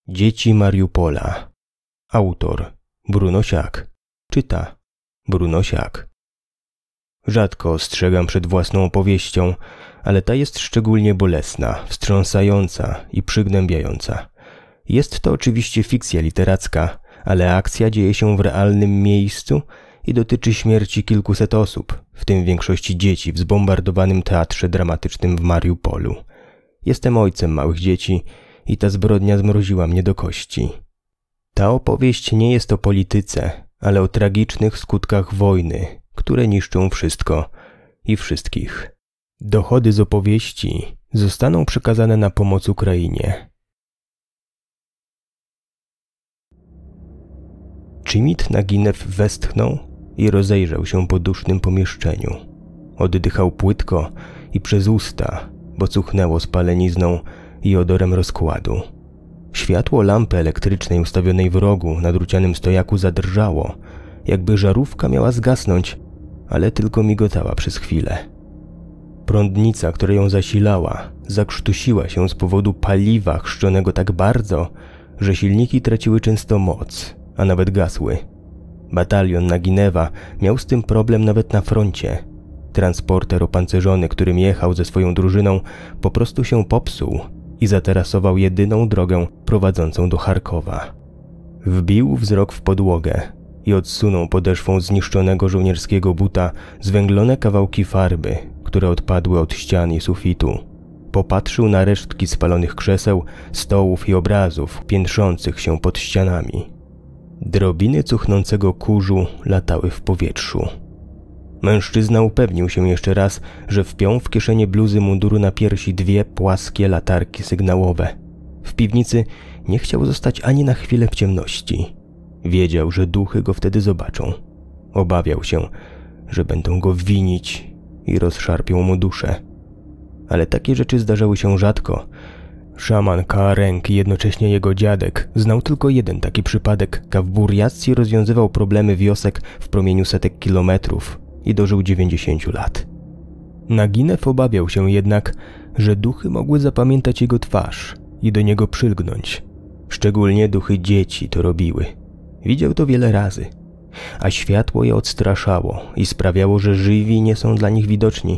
Dzieci Mariupola. Autor Bruno Siak. Czyta Bruno Siak. Rzadko ostrzegam przed własną opowieścią, ale ta jest szczególnie bolesna, wstrząsająca i przygnębiająca. Jest to oczywiście fikcja literacka, ale akcja dzieje się w realnym miejscu i dotyczy śmierci kilkuset osób, w tym większości dzieci w zbombardowanym teatrze dramatycznym w Mariupolu. Jestem ojcem małych dzieci i ta zbrodnia zmroziła mnie do kości. Ta opowieść nie jest o polityce, ale o tragicznych skutkach wojny, które niszczą wszystko i wszystkich. Dochody z opowieści zostaną przekazane na pomoc Ukrainie. Chimit Naginew westchnął i rozejrzał się po dusznym pomieszczeniu. Oddychał płytko i przez usta, bo cuchnęło spalenizną i odorem rozkładu. Światło lampy elektrycznej ustawionej w rogu na drucianym stojaku zadrżało, jakby żarówka miała zgasnąć, ale tylko migotała przez chwilę. Prądnica, która ją zasilała, zakrztusiła się z powodu paliwa chrzczonego tak bardzo, że silniki traciły często moc, a nawet gasły. Batalion Naginewa miał z tym problem nawet na froncie. Transporter opancerzony, którym jechał ze swoją drużyną, po prostu się popsuł i zatarasował jedyną drogę prowadzącą do Charkowa. Wbił wzrok w podłogę i odsunął podeszwą zniszczonego żołnierskiego buta zwęglone kawałki farby, które odpadły od ścian i sufitu. Popatrzył na resztki spalonych krzeseł, stołów i obrazów piętrzących się pod ścianami. Drobiny cuchnącego kurzu latały w powietrzu. Mężczyzna upewnił się jeszcze raz, że wpiął w kieszenie bluzy munduru na piersi dwie płaskie latarki sygnałowe. W piwnicy nie chciał zostać ani na chwilę w ciemności. Wiedział, że duchy go wtedy zobaczą. Obawiał się, że będą go winić i rozszarpią mu duszę. Ale takie rzeczy zdarzały się rzadko. Szaman Kaareng i jednocześnie jego dziadek znał tylko jeden taki przypadek. W Burjacji rozwiązywał problemy wiosek w promieniu setek kilometrów i dożył 90 lat. Naginew obawiał się jednak, że duchy mogły zapamiętać jego twarz i do niego przylgnąć. Szczególnie duchy dzieci to robiły. Widział to wiele razy, a światło je odstraszało i sprawiało, że żywi nie są dla nich widoczni.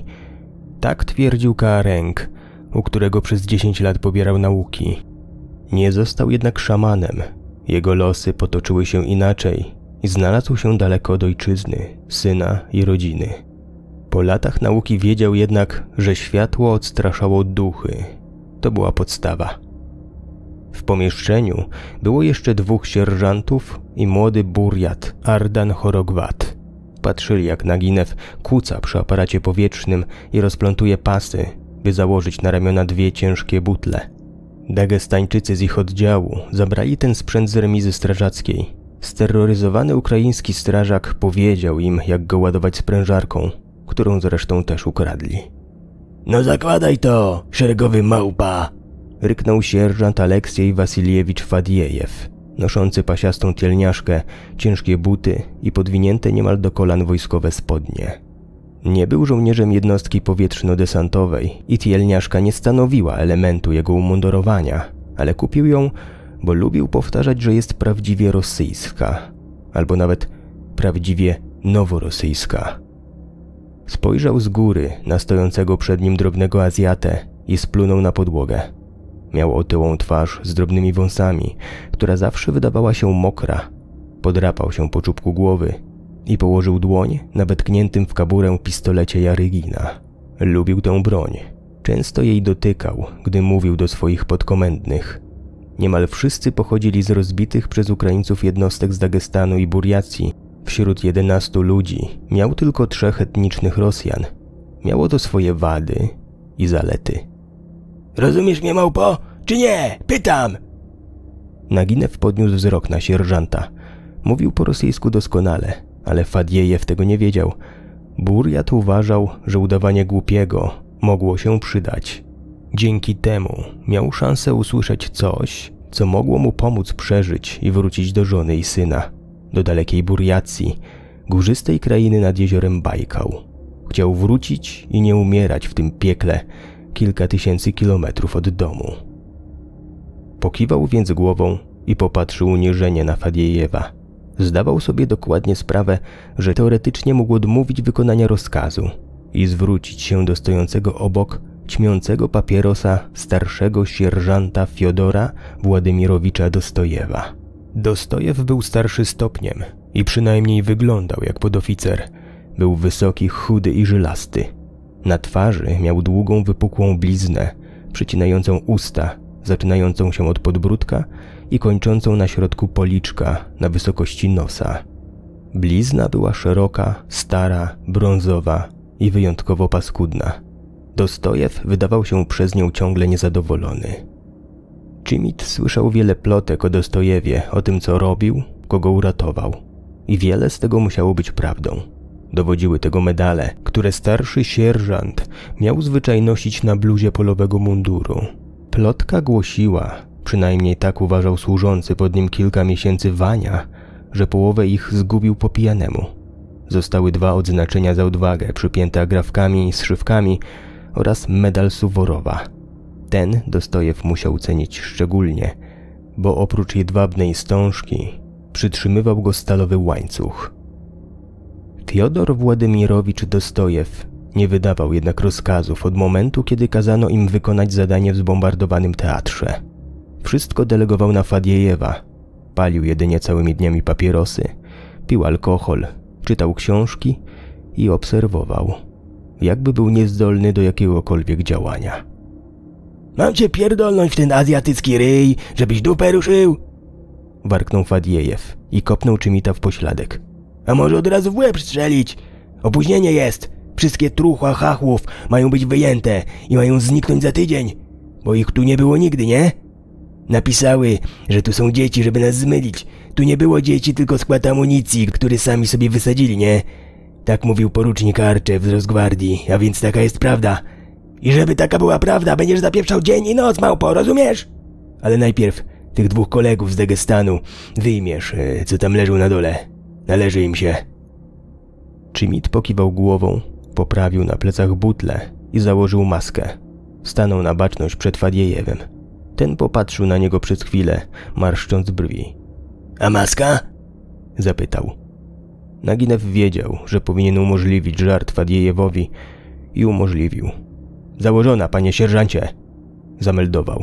Tak twierdził Kaareng, u którego przez 10 lat pobierał nauki. Nie został jednak szamanem. Jego losy potoczyły się inaczej i znalazł się daleko od ojczyzny, syna i rodziny. Po latach nauki wiedział jednak, że światło odstraszało duchy. To była podstawa. W pomieszczeniu było jeszcze 2 sierżantów i młody Burjat, Ardan Horogwat. Patrzyli, jak Naginew kuca przy aparacie powietrznym i rozplątuje pasy, by założyć na ramiona 2 ciężkie butle. Dagestańczycy z ich oddziału zabrali ten sprzęt z remizy strażackiej. Steroryzowany ukraiński strażak powiedział im, jak go ładować sprężarką, którą zresztą też ukradli. No zakładaj to, szeregowy małpa! Ryknął sierżant Aleksiej Wasiliewicz Fadiejew, noszący pasiastą tielniaszkę, ciężkie buty i podwinięte niemal do kolan wojskowe spodnie. Nie był żołnierzem jednostki powietrzno-desantowej i tielniaszka nie stanowiła elementu jego umundurowania, ale kupił ją, bo lubił powtarzać, że jest prawdziwie rosyjska, albo nawet prawdziwie noworosyjska. Spojrzał z góry na stojącego przed nim drobnego Azjatę i splunął na podłogę. Miał otyłą twarz z drobnymi wąsami, która zawsze wydawała się mokra. Podrapał się po czubku głowy i położył dłoń na wetkniętym w kaburę pistolecie Jarygina. Lubił tę broń. Często jej dotykał, gdy mówił do swoich podkomendnych. Niemal wszyscy pochodzili z rozbitych przez Ukraińców jednostek z Dagestanu i Burjacji. Wśród 11 ludzi miał tylko 3 etnicznych Rosjan. Miało to swoje wady i zalety. Rozumiesz mnie, małpo, czy nie? Pytam! Naginew podniósł wzrok na sierżanta. Mówił po rosyjsku doskonale, ale Fadiejew tego nie wiedział. Burjat uważał, że udawanie głupiego mogło się przydać. Dzięki temu miał szansę usłyszeć coś, co mogło mu pomóc przeżyć i wrócić do żony i syna, do dalekiej Burjacji, górzystej krainy nad jeziorem Bajkał. Chciał wrócić i nie umierać w tym piekle kilka tysięcy kilometrów od domu. Pokiwał więc głową i popatrzył uniżenie na Fadiejewa. Zdawał sobie dokładnie sprawę, że teoretycznie mógł odmówić wykonania rozkazu i zwrócić się do stojącego obok, ćmiącego papierosa starszego sierżanta Fiodora Władymirowicza Dostojewa. Dostojew był starszy stopniem i przynajmniej wyglądał jak podoficer. Był wysoki, chudy i żylasty. Na twarzy miał długą, wypukłą bliznę, przycinającą usta, zaczynającą się od podbródka i kończącą na środku policzka na wysokości nosa. Blizna była szeroka, stara, brązowa i wyjątkowo paskudna. Dostojew wydawał się przez nią ciągle niezadowolony. Chimit słyszał wiele plotek o Dostojewie, o tym co robił, kogo uratował. I wiele z tego musiało być prawdą. Dowodziły tego medale, które starszy sierżant miał zwyczaj nosić na bluzie polowego munduru. Plotka głosiła, przynajmniej tak uważał służący pod nim kilka miesięcy Wania, że połowę ich zgubił po pijanemu. Zostały 2 odznaczenia za odwagę przypięte agrafkami i zszywkami oraz medal Suworowa. Ten Dostojew musiał cenić szczególnie, bo oprócz jedwabnej wstążki przytrzymywał go stalowy łańcuch. Fiodor Władymirowicz Dostojew nie wydawał jednak rozkazów od momentu, kiedy kazano im wykonać zadanie w zbombardowanym teatrze. Wszystko delegował na Fadiejewa. Palił jedynie całymi dniami papierosy, pił alkohol, czytał książki i obserwował. Jakby był niezdolny do jakiegokolwiek działania. Mam cię pierdolnąć w ten azjatycki ryj, żebyś dupę ruszył? Warknął Fadiejew i kopnął Chimita w pośladek. A może od razu w łeb strzelić? Opóźnienie jest. Wszystkie truchła chachłów mają być wyjęte i mają zniknąć za tydzień. Bo ich tu nie było nigdy, nie? Napisały, że tu są dzieci, żeby nas zmylić. Tu nie było dzieci, tylko skład amunicji, który sami sobie wysadzili, nie? Tak mówił porucznik Arczew z Rosgwardii, a więc taka jest prawda. I żeby taka była prawda, będziesz zapieprzał dzień i noc, małpo, rozumiesz? Ale najpierw tych 2 kolegów z Dagestanu wyjmiesz, co tam leżą na dole. Należy im się. Chimit pokiwał głową, poprawił na plecach butlę i założył maskę. Stanął na baczność przed Fadiejewem. Ten popatrzył na niego przez chwilę, marszcząc brwi. A maska? Zapytał. Naginew wiedział, że powinien umożliwić żart Fadiejewowi i umożliwił. Założona, panie sierżancie, zameldował.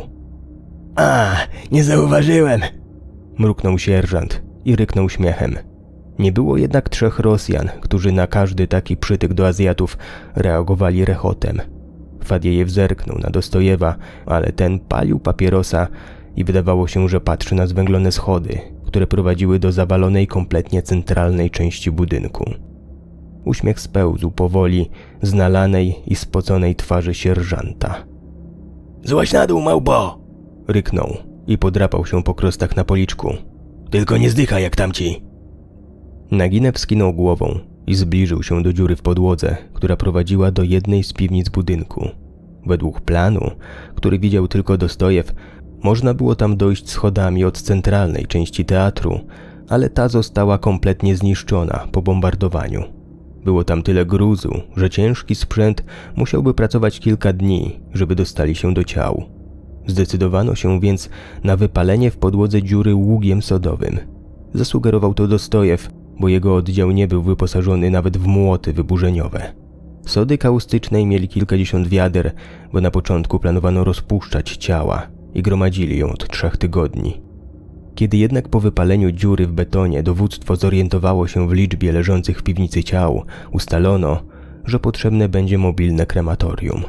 A, nie zauważyłem, mruknął sierżant i ryknął śmiechem. Nie było jednak 3 Rosjan, którzy na każdy taki przytyk do Azjatów reagowali rechotem. Fadiejew zerknął na Dostojewa, ale ten palił papierosa i wydawało się, że patrzy na zwęglone schody, które prowadziły do zawalonej kompletnie centralnej części budynku. Uśmiech spełzł powoli z nalanej i spoconej twarzy sierżanta. Złaź na dół, małpo! Ryknął i podrapał się po krostach na policzku. Tylko nie zdychaj jak tamci. Naginew skinął głową i zbliżył się do dziury w podłodze, która prowadziła do jednej z piwnic budynku. Według planu, który widział tylko Dostojew, można było tam dojść schodami od centralnej części teatru, ale ta została kompletnie zniszczona po bombardowaniu. Było tam tyle gruzu, że ciężki sprzęt musiałby pracować kilka dni, żeby dostali się do ciał. Zdecydowano się więc na wypalenie w podłodze dziury ługiem sodowym. Zasugerował to Dostojew, bo jego oddział nie był wyposażony nawet w młoty wyburzeniowe. Sody kaustycznej mieli kilkadziesiąt wiader, bo na początku planowano rozpuszczać ciała i gromadzili ją od 3 tygodni. Kiedy jednak po wypaleniu dziury w betonie dowództwo zorientowało się w liczbie leżących w piwnicy ciał, ustalono, że potrzebne będzie mobilne krematorium.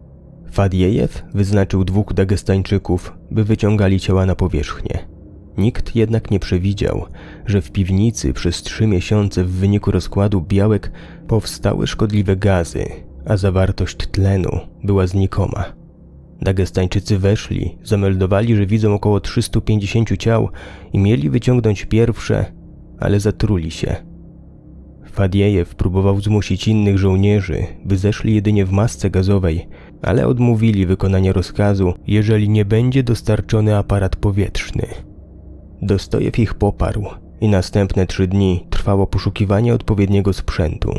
Fadiejew wyznaczył 2 Dagestańczyków, by wyciągali ciała na powierzchnię. Nikt jednak nie przewidział, że w piwnicy przez 3 miesiące w wyniku rozkładu białek powstały szkodliwe gazy, a zawartość tlenu była znikoma. Dagestańczycy weszli, zameldowali, że widzą około 350 ciał i mieli wyciągnąć pierwsze, ale zatruli się. Fadiejew próbował zmusić innych żołnierzy, by zeszli jedynie w masce gazowej, ale odmówili wykonania rozkazu, jeżeli nie będzie dostarczony aparat powietrzny. Dostojew ich poparł i następne 3 dni trwało poszukiwanie odpowiedniego sprzętu.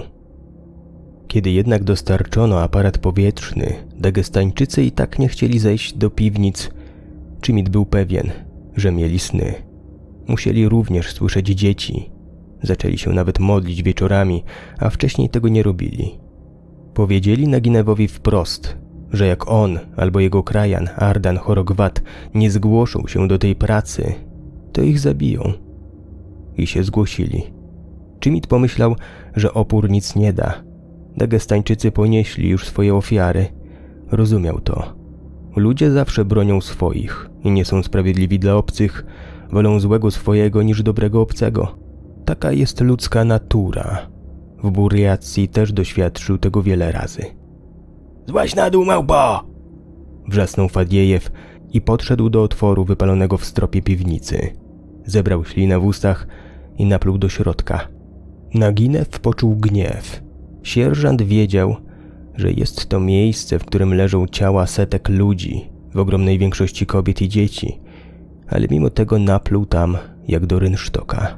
Kiedy jednak dostarczono aparat powietrzny, Dagestańczycy i tak nie chcieli zejść do piwnic, Chimit był pewien, że mieli sny. Musieli również słyszeć dzieci. Zaczęli się nawet modlić wieczorami, a wcześniej tego nie robili. Powiedzieli Naginewowi wprost, że jak on albo jego krajan Ardan Horogwat nie zgłoszą się do tej pracy, to ich zabiją. I się zgłosili. Chimit pomyślał, że opór nic nie da. Dagestańczycy ponieśli już swoje ofiary. Rozumiał to. Ludzie zawsze bronią swoich i nie są sprawiedliwi dla obcych, wolą złego swojego niż dobrego obcego. Taka jest ludzka natura. W Buriacji też doświadczył tego wiele razy. Złaź na dół, małpo! Wrzasnął Fadiejew i podszedł do otworu wypalonego w stropie piwnicy. Zebrał ślinę w ustach i napluł do środka. Naginew poczuł gniew. Sierżant wiedział, że jest to miejsce, w którym leżą ciała setek ludzi, w ogromnej większości kobiet i dzieci, ale mimo tego napluł tam jak do rynsztoka.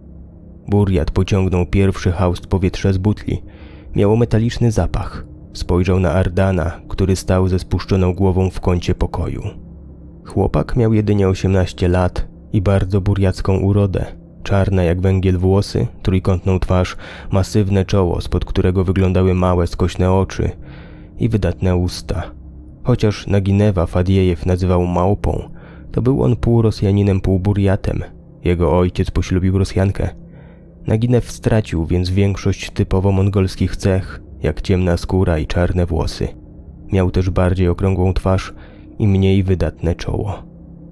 Buriat pociągnął pierwszy haust powietrza z butli. Miało metaliczny zapach. Spojrzał na Ardana, który stał ze spuszczoną głową w kącie pokoju. Chłopak miał jedynie 18 lat i bardzo buriacką urodę. Czarne jak węgiel włosy, trójkątną twarz, masywne czoło, spod którego wyglądały małe, skośne oczy i wydatne usta. Chociaż Naginewa Fadiejew nazywał małpą, to był on pół Rosjaninem, pół Buriatem. Jego ojciec poślubił Rosjankę. Naginew stracił więc większość typowo mongolskich cech, jak ciemna skóra i czarne włosy. Miał też bardziej okrągłą twarz i mniej wydatne czoło.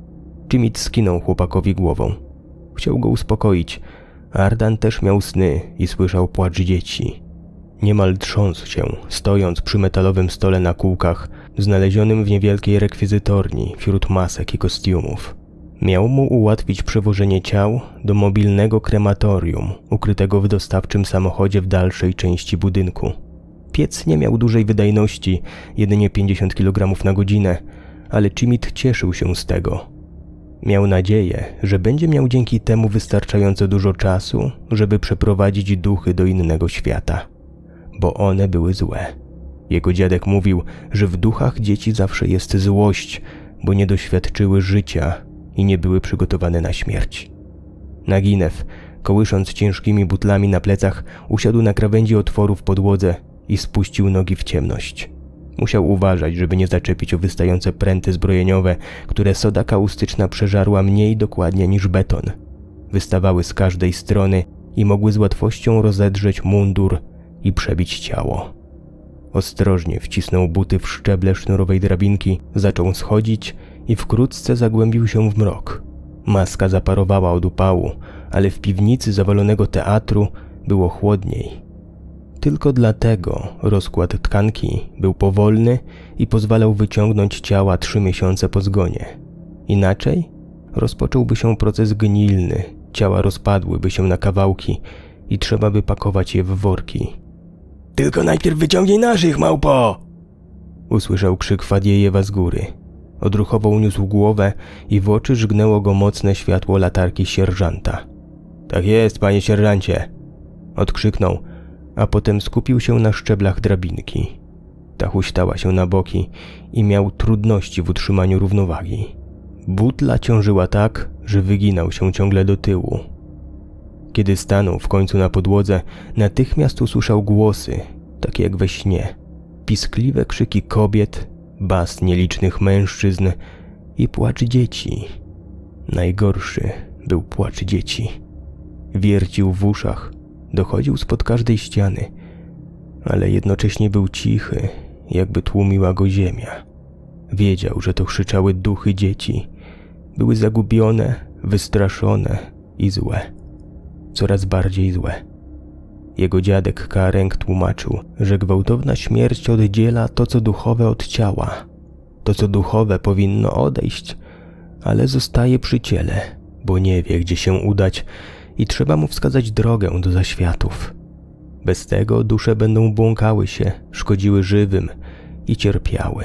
Chimit skinął chłopakowi głową. Chciał go uspokoić. Ardan też miał sny i słyszał płacz dzieci. Niemal trząsł się, stojąc przy metalowym stole na kółkach, znalezionym w niewielkiej rekwizytorni wśród masek i kostiumów. Miał mu ułatwić przewożenie ciał do mobilnego krematorium, ukrytego w dostawczym samochodzie w dalszej części budynku. Piec nie miał dużej wydajności, jedynie 50 kg na godzinę, ale Chimit cieszył się z tego. Miał nadzieję, że będzie miał dzięki temu wystarczająco dużo czasu, żeby przeprowadzić duchy do innego świata. Bo one były złe. Jego dziadek mówił, że w duchach dzieci zawsze jest złość, bo nie doświadczyły życia i nie były przygotowane na śmierć. Naginew, kołysząc ciężkimi butlami na plecach, usiadł na krawędzi otworu w podłodze i spuścił nogi w ciemność. Musiał uważać, żeby nie zaczepić o wystające pręty zbrojeniowe, które soda kaustyczna przeżarła mniej dokładnie niż beton. Wystawały z każdej strony i mogły z łatwością rozedrzeć mundur i przebić ciało. Ostrożnie wcisnął buty w szczeble sznurowej drabinki, zaczął schodzić i wkrótce zagłębił się w mrok. Maska zaparowała od upału, ale w piwnicy zawalonego teatru było chłodniej. Tylko dlatego rozkład tkanki był powolny i pozwalał wyciągnąć ciała 3 miesiące po zgonie. Inaczej rozpocząłby się proces gnilny, ciała rozpadłyby się na kawałki i trzeba by pakować je w worki. Tylko najpierw wyciągnij naszych, małpo! Usłyszał krzyk Fadiejewa z góry. Odruchowo uniósł głowę i w oczy żgnęło go mocne światło latarki sierżanta. Tak jest, panie sierżancie! Odkrzyknął, a potem skupił się na szczeblach drabinki. Ta huśtała się na boki i miał trudności w utrzymaniu równowagi. Butla ciążyła tak, że wyginał się ciągle do tyłu. Kiedy stanął w końcu na podłodze, natychmiast usłyszał głosy, takie jak we śnie. Piskliwe krzyki kobiet, bas nielicznych mężczyzn i płacz dzieci. Najgorszy był płacz dzieci. Wiercił w uszach, dochodził spod każdej ściany, ale jednocześnie był cichy, jakby tłumiła go ziemia. Wiedział, że to krzyczały duchy dzieci. Były zagubione, wystraszone i złe. Coraz bardziej złe. Jego dziadek Karęk tłumaczył, że gwałtowna śmierć oddziela to, co duchowe od ciała. To, co duchowe, powinno odejść, ale zostaje przy ciele, bo nie wie, gdzie się udać i trzeba mu wskazać drogę do zaświatów. Bez tego dusze będą błąkały się, szkodziły żywym i cierpiały.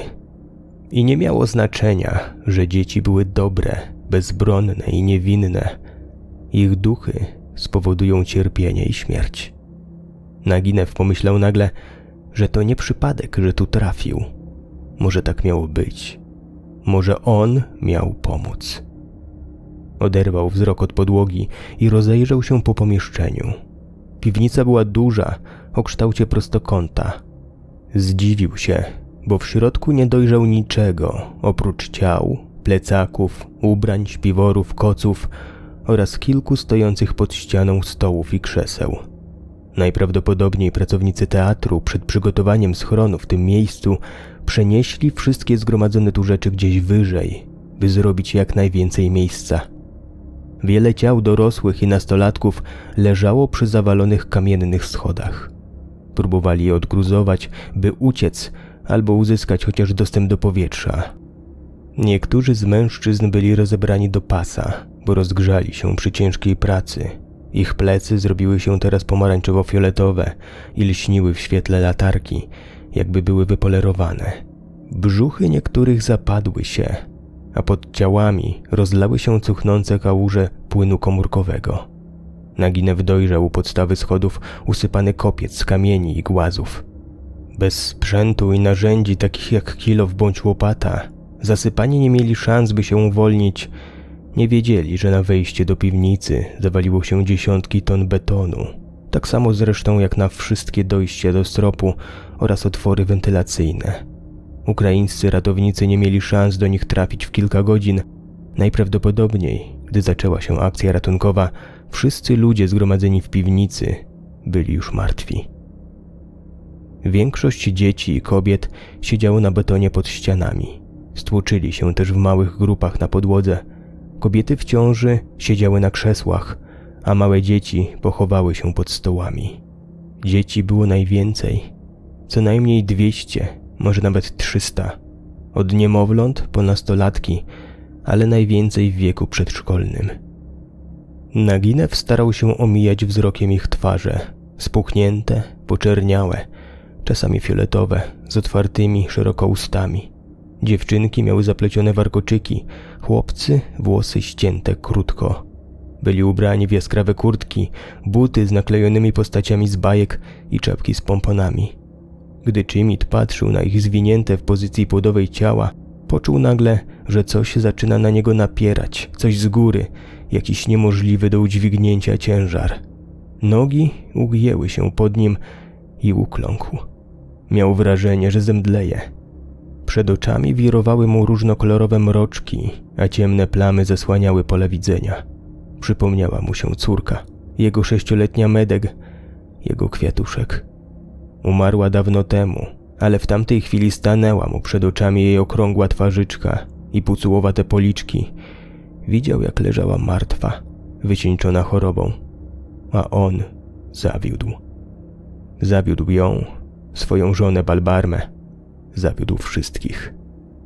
I nie miało znaczenia, że dzieci były dobre, bezbronne i niewinne. Ich duchy spowodują cierpienie i śmierć. Naginew pomyślał nagle, że to nie przypadek, że tu trafił. Może tak miało być. Może on miał pomóc. Oderwał wzrok od podłogi i rozejrzał się po pomieszczeniu. Piwnica była duża, o kształcie prostokąta. Zdziwił się, bo w środku nie dojrzał niczego oprócz ciał, plecaków, ubrań, śpiworów, koców oraz kilku stojących pod ścianą stołów i krzeseł. Najprawdopodobniej pracownicy teatru przed przygotowaniem schronu w tym miejscu przenieśli wszystkie zgromadzone tu rzeczy gdzieś wyżej, by zrobić jak najwięcej miejsca. Wiele ciał dorosłych i nastolatków leżało przy zawalonych kamiennych schodach. Próbowali je odgruzować, by uciec albo uzyskać chociaż dostęp do powietrza. Niektórzy z mężczyzn byli rozebrani do pasa, bo rozgrzali się przy ciężkiej pracy. Ich plecy zrobiły się teraz pomarańczowo-fioletowe i lśniły w świetle latarki, jakby były wypolerowane. Brzuchy niektórych zapadły się, a pod ciałami rozlały się cuchnące kałuże płynu komórkowego. Naginew dojrzał u podstawy schodów usypany kopiec z kamieni i głazów. Bez sprzętu i narzędzi takich jak kilof bądź łopata, zasypani nie mieli szans, by się uwolnić. Nie wiedzieli, że na wejście do piwnicy zawaliło się dziesiątki ton betonu, tak samo zresztą jak na wszystkie dojścia do stropu oraz otwory wentylacyjne. Ukraińscy ratownicy nie mieli szans do nich trafić w kilka godzin. Najprawdopodobniej, gdy zaczęła się akcja ratunkowa, wszyscy ludzie zgromadzeni w piwnicy byli już martwi. Większość dzieci i kobiet siedziało na betonie pod ścianami. Stłoczyli się też w małych grupach na podłodze. Kobiety w ciąży siedziały na krzesłach, a małe dzieci pochowały się pod stołami. Dzieci było najwięcej, co najmniej 200, może nawet 300. Od niemowląt po nastolatki, ale najwięcej w wieku przedszkolnym. Naginew starał się omijać wzrokiem ich twarze, spuchnięte, poczerniałe, czasami fioletowe, z otwartymi, szeroko ustami. Dziewczynki miały zaplecione warkoczyki, chłopcy włosy ścięte krótko. Byli ubrani w jaskrawe kurtki, buty z naklejonymi postaciami z bajek i czapki z pomponami. Gdy Chimit patrzył na ich zwinięte w pozycji płodowej ciała, poczuł nagle, że coś zaczyna na niego napierać, coś z góry, jakiś niemożliwy do udźwignięcia ciężar. Nogi ugięły się pod nim i ukląkł. Miał wrażenie, że zemdleje. Przed oczami wirowały mu różnokolorowe mroczki, a ciemne plamy zasłaniały pole widzenia. Przypomniała mu się córka, jego 6-letnia Medeg, jego kwiatuszek. Umarła dawno temu, ale w tamtej chwili stanęła mu przed oczami jej okrągła twarzyczka i pucułowate policzki. Widział, jak leżała martwa, wycieńczona chorobą, a on zawiódł. Zawiódł ją, swoją żonę Balbarmę, zawiódł wszystkich.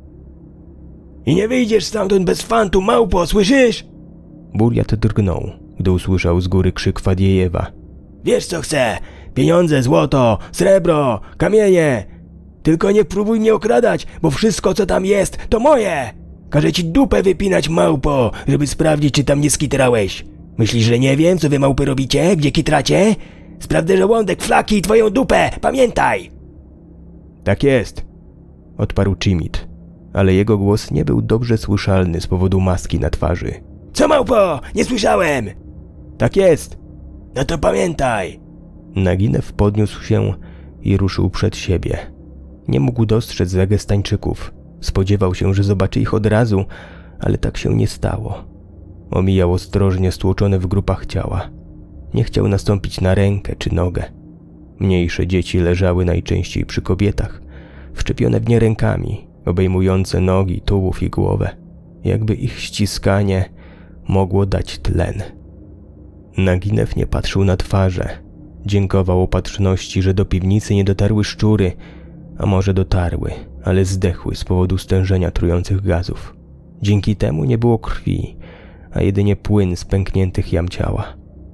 I nie wyjdziesz stamtąd bez fantu, małpo, słyszysz? Buriat drgnął, gdy usłyszał z góry krzyk Fadiejewa. Wiesz co chcę? Pieniądze, złoto, srebro, kamienie. Tylko nie próbuj mnie okradać, bo wszystko co tam jest, to moje. Każę ci dupę wypinać, małpo, żeby sprawdzić, czy tam nie skitrałeś. Myślisz, że nie wiem, co wy małpy robicie, gdzie kitracie? Sprawdzę żołądek, flaki i twoją dupę, pamiętaj! Tak jest, odparł Chimit, ale jego głos nie był dobrze słyszalny z powodu maski na twarzy. Co, małpo? Nie słyszałem! Tak jest! No to pamiętaj! Naginew podniósł się i ruszył przed siebie. Nie mógł dostrzec Dagestańczyków. Spodziewał się, że zobaczy ich od razu, ale tak się nie stało. Omijał ostrożnie stłoczone w grupach ciała. Nie chciał nastąpić na rękę czy nogę. Mniejsze dzieci leżały najczęściej przy kobietach, wszczepione w nie rękami, obejmujące nogi, tułów i głowę, jakby ich ściskanie mogło dać tlen. Naginew nie patrzył na twarze. Dziękował opatrzności, że do piwnicy nie dotarły szczury, a może dotarły, ale zdechły z powodu stężenia trujących gazów. Dzięki temu nie było krwi, a jedynie płyn z pękniętych jam ciała.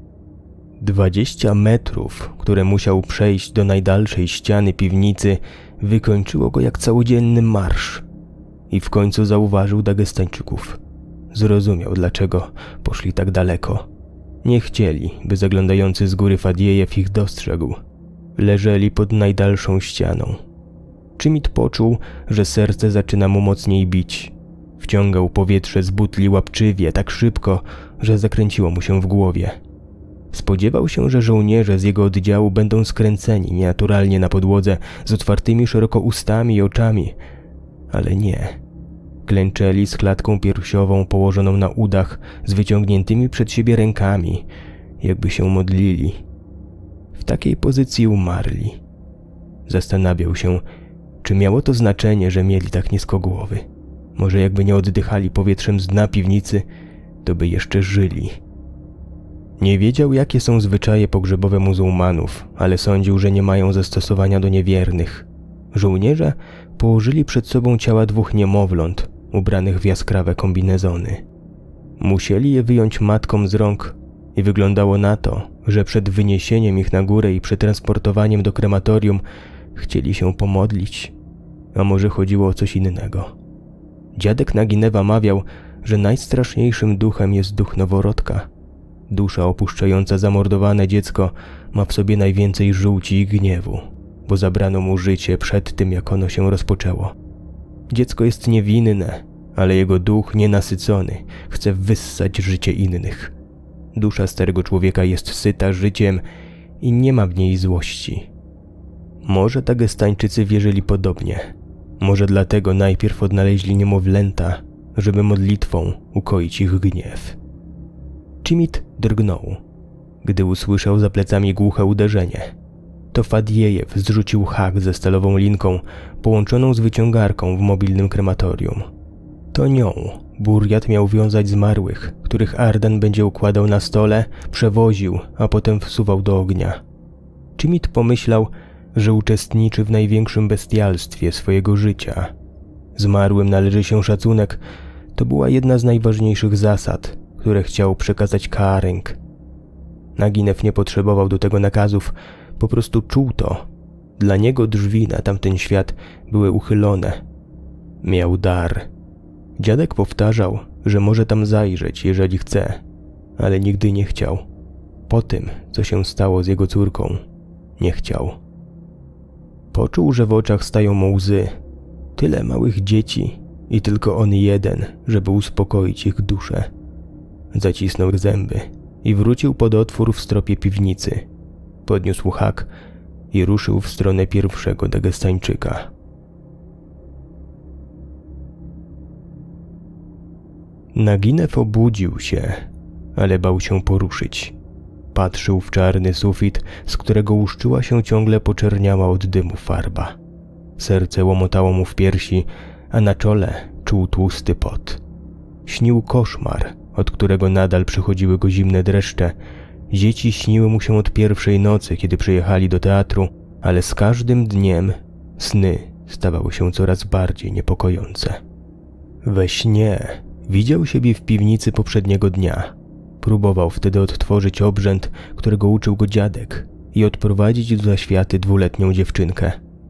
20 metrów, które musiał przejść do najdalszej ściany piwnicy, wykończyło go jak całodzienny marsz. I w końcu zauważył Dagestańczyków. Zrozumiał, dlaczego poszli tak daleko. Nie chcieli, by zaglądający z góry Fadiejew ich dostrzegł. Leżeli pod najdalszą ścianą. Chimit poczuł, że serce zaczyna mu mocniej bić. Wciągał powietrze z butli łapczywie tak szybko, że zakręciło mu się w głowie. Spodziewał się, że żołnierze z jego oddziału będą skręceni nienaturalnie na podłodze z otwartymi szeroko ustami i oczami, ale nie. Klęczeli z klatką piersiową położoną na udach, z wyciągniętymi przed siebie rękami, jakby się modlili. W takiej pozycji umarli. Zastanawiał się, czy miało to znaczenie, że mieli tak nisko głowy. Może jakby nie oddychali powietrzem z dna piwnicy, to by jeszcze żyli. Nie wiedział, jakie są zwyczaje pogrzebowe muzułmanów, ale sądził, że nie mają zastosowania do niewiernych. Żołnierze położyli przed sobą ciała 2 niemowląt, ubranych w jaskrawe kombinezony. Musieli je wyjąć matkom z rąk i wyglądało na to, że przed wyniesieniem ich na górę i przetransportowaniem do krematorium chcieli się pomodlić, a może chodziło o coś innego. Dziadek Naginewa mawiał, że najstraszniejszym duchem jest duch noworodka. Dusza opuszczająca zamordowane dziecko ma w sobie najwięcej żółci i gniewu, bo zabrano mu życie przed tym, jak ono się rozpoczęło. Dziecko jest niewinne, ale jego duch nienasycony chce wyssać życie innych. Dusza starego człowieka jest syta życiem i nie ma w niej złości. Może Dagestańczycy wierzyli podobnie. Może dlatego najpierw odnaleźli niemowlęta, żeby modlitwą ukoić ich gniew. Chimit drgnął, gdy usłyszał za plecami głuche uderzenie. To Fadiejew zrzucił hak ze stalową linką połączoną z wyciągarką w mobilnym krematorium. To nią Burjat miał wiązać zmarłych, których Ardan będzie układał na stole, przewoził, a potem wsuwał do ognia. Chimit pomyślał, że uczestniczy w największym bestialstwie swojego życia. Zmarłym należy się szacunek, to była jedna z najważniejszych zasad, które chciał przekazać Kaareng. Naginew nie potrzebował do tego nakazów, po prostu czuł to. Dla niego drzwi na tamten świat były uchylone. Miał dar. Dziadek powtarzał, że może tam zajrzeć, jeżeli chce, ale nigdy nie chciał. Po tym, co się stało z jego córką, nie chciał. Poczuł, że w oczach stają mu łzy. Tyle małych dzieci i tylko on jeden, żeby uspokoić ich duszę. Zacisnął zęby i wrócił pod otwór w stropie piwnicy. Podniósł hak i ruszył w stronę pierwszego Dagestańczyka. Naginew obudził się, ale bał się poruszyć. Patrzył w czarny sufit, z którego łuszczyła się ciągle poczerniała od dymu farba. Serce łomotało mu w piersi, a na czole czuł tłusty pot. Śnił koszmar, od którego nadal przychodziły go zimne dreszcze. Dzieci śniły mu się od pierwszej nocy, kiedy przyjechali do teatru, ale z każdym dniem sny stawały się coraz bardziej niepokojące. We śnie widział siebie w piwnicy poprzedniego dnia. Próbował wtedy odtworzyć obrzęd, którego uczył go dziadek i odprowadzić do zaświaty 2-letnią dziewczynkę.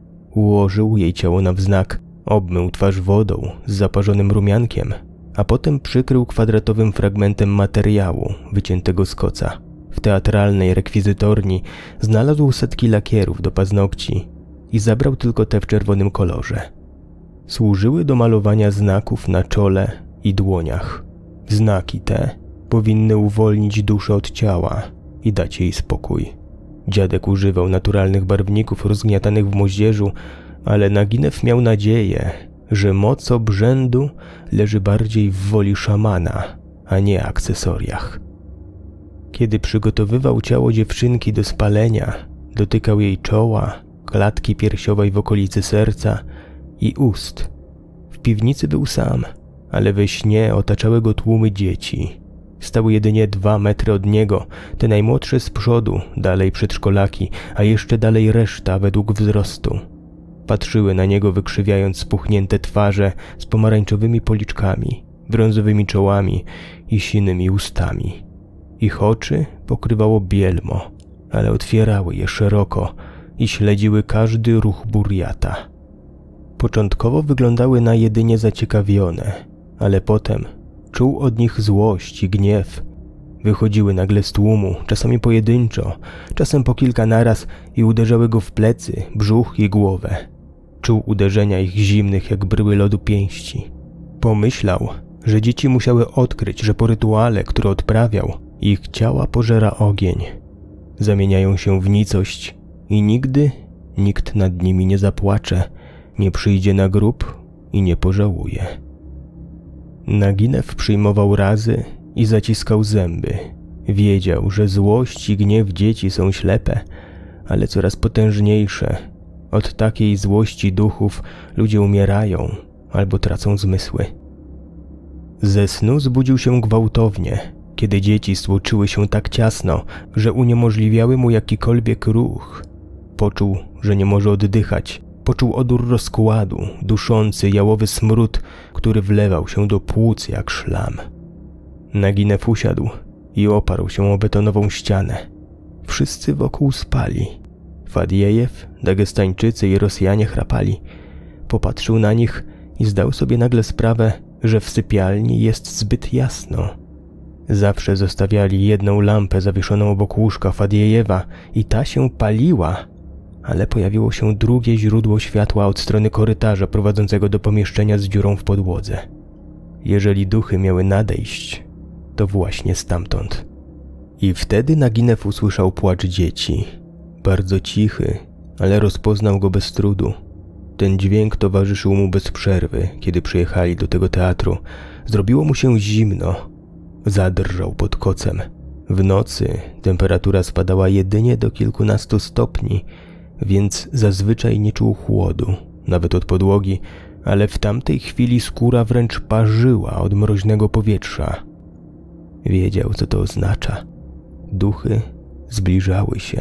Ułożył jej ciało na wznak, obmył twarz wodą z zaparzonym rumiankiem, a potem przykrył kwadratowym fragmentem materiału wyciętego z koca. W teatralnej rekwizytorni znalazł setki lakierów do paznokci i zabrał tylko te w czerwonym kolorze. Służyły do malowania znaków na czole i dłoniach. Znaki te powinny uwolnić duszę od ciała i dać jej spokój. Dziadek używał naturalnych barwników rozgniatanych w moździerzu, ale Naginew miał nadzieję, że moc obrzędu leży bardziej w woli szamana, a nie akcesoriach. Kiedy przygotowywał ciało dziewczynki do spalenia, dotykał jej czoła, klatki piersiowej w okolicy serca i ust. W piwnicy był sam, ale we śnie otaczały go tłumy dzieci. Stały jedynie 2 metry od niego, te najmłodsze z przodu, dalej przedszkolaki, a jeszcze dalej reszta według wzrostu. Patrzyły na niego, wykrzywiając spuchnięte twarze z pomarańczowymi policzkami, brązowymi czołami i sinymi ustami. Ich oczy pokrywało bielmo, ale otwierały je szeroko i śledziły każdy ruch Burjata. Początkowo wyglądały na jedynie zaciekawione, ale potem czuł od nich złość i gniew. Wychodziły nagle z tłumu, czasami pojedynczo, czasem po kilka naraz i uderzały go w plecy, brzuch i głowę. Czuł uderzenia ich zimnych jak bryły lodu pięści. Pomyślał, że dzieci musiały odkryć, że po rytuale, który odprawiał, ich ciała pożera ogień. Zamieniają się w nicość i nigdy nikt nad nimi nie zapłacze, nie przyjdzie na grób i nie pożałuje. Naginew przyjmował razy i zaciskał zęby. Wiedział, że złość i gniew dzieci są ślepe, ale coraz potężniejsze. Od takiej złości duchów ludzie umierają albo tracą zmysły. Ze snu zbudził się gwałtownie, kiedy dzieci stłoczyły się tak ciasno, że uniemożliwiały mu jakikolwiek ruch. Poczuł, że nie może oddychać. Poczuł odór rozkładu, duszący, jałowy smród, który wlewał się do płuc jak szlam. Naginew usiadł i oparł się o betonową ścianę. Wszyscy wokół spali. Fadiejew, Dagestańczycy i Rosjanie chrapali. Popatrzył na nich i zdał sobie nagle sprawę, że w sypialni jest zbyt jasno. Zawsze zostawiali jedną lampę zawieszoną obok łóżka Fadiejewa i ta się paliła, ale pojawiło się drugie źródło światła od strony korytarza prowadzącego do pomieszczenia z dziurą w podłodze. Jeżeli duchy miały nadejść, to właśnie stamtąd. I wtedy Naginew usłyszał płacz dzieci. Bardzo cichy, ale rozpoznał go bez trudu. Ten dźwięk towarzyszył mu bez przerwy, kiedy przyjechali do tego teatru. Zrobiło mu się zimno. Zadrżał pod kocem. W nocy temperatura spadała jedynie do kilkunastu stopni, więc zazwyczaj nie czuł chłodu, nawet od podłogi, ale w tamtej chwili skóra wręcz parzyła od mroźnego powietrza. Wiedział, co to oznacza. Duchy zbliżały się.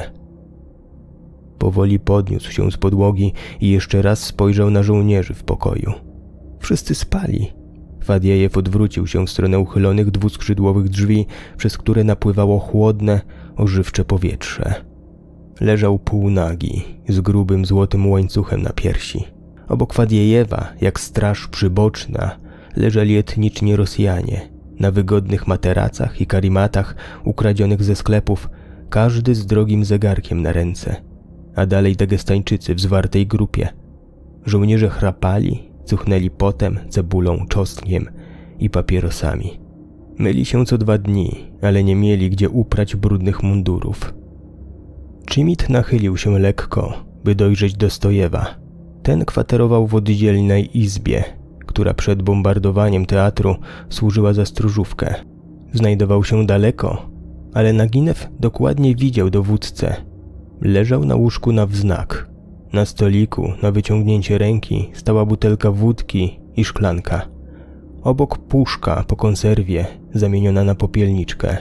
Powoli podniósł się z podłogi i jeszcze raz spojrzał na żołnierzy w pokoju. Wszyscy spali. Fadiejew odwrócił się w stronę uchylonych dwuskrzydłowych drzwi, przez które napływało chłodne, ożywcze powietrze. Leżał półnagi, z grubym złotym łańcuchem na piersi. Obok Fadiejewa, jak straż przyboczna, leżeli etniczni Rosjanie, na wygodnych materacach i karimatach ukradzionych ze sklepów, każdy z drogim zegarkiem na ręce, a dalej Dagestańczycy w zwartej grupie. Żołnierze chrapali, cuchnęli potem, cebulą, czosnkiem i papierosami. Myli się co 2 dni, ale nie mieli gdzie uprać brudnych mundurów. Czimit nachylił się lekko, by dojrzeć Dostojewa. Ten kwaterował w oddzielnej izbie, która przed bombardowaniem teatru służyła za stróżówkę. Znajdował się daleko, ale Naginew dokładnie widział dowódcę. Leżał na łóżku na wznak. Na stoliku, na wyciągnięcie ręki, stała butelka wódki i szklanka. Obok puszka po konserwie, zamieniona na popielniczkę.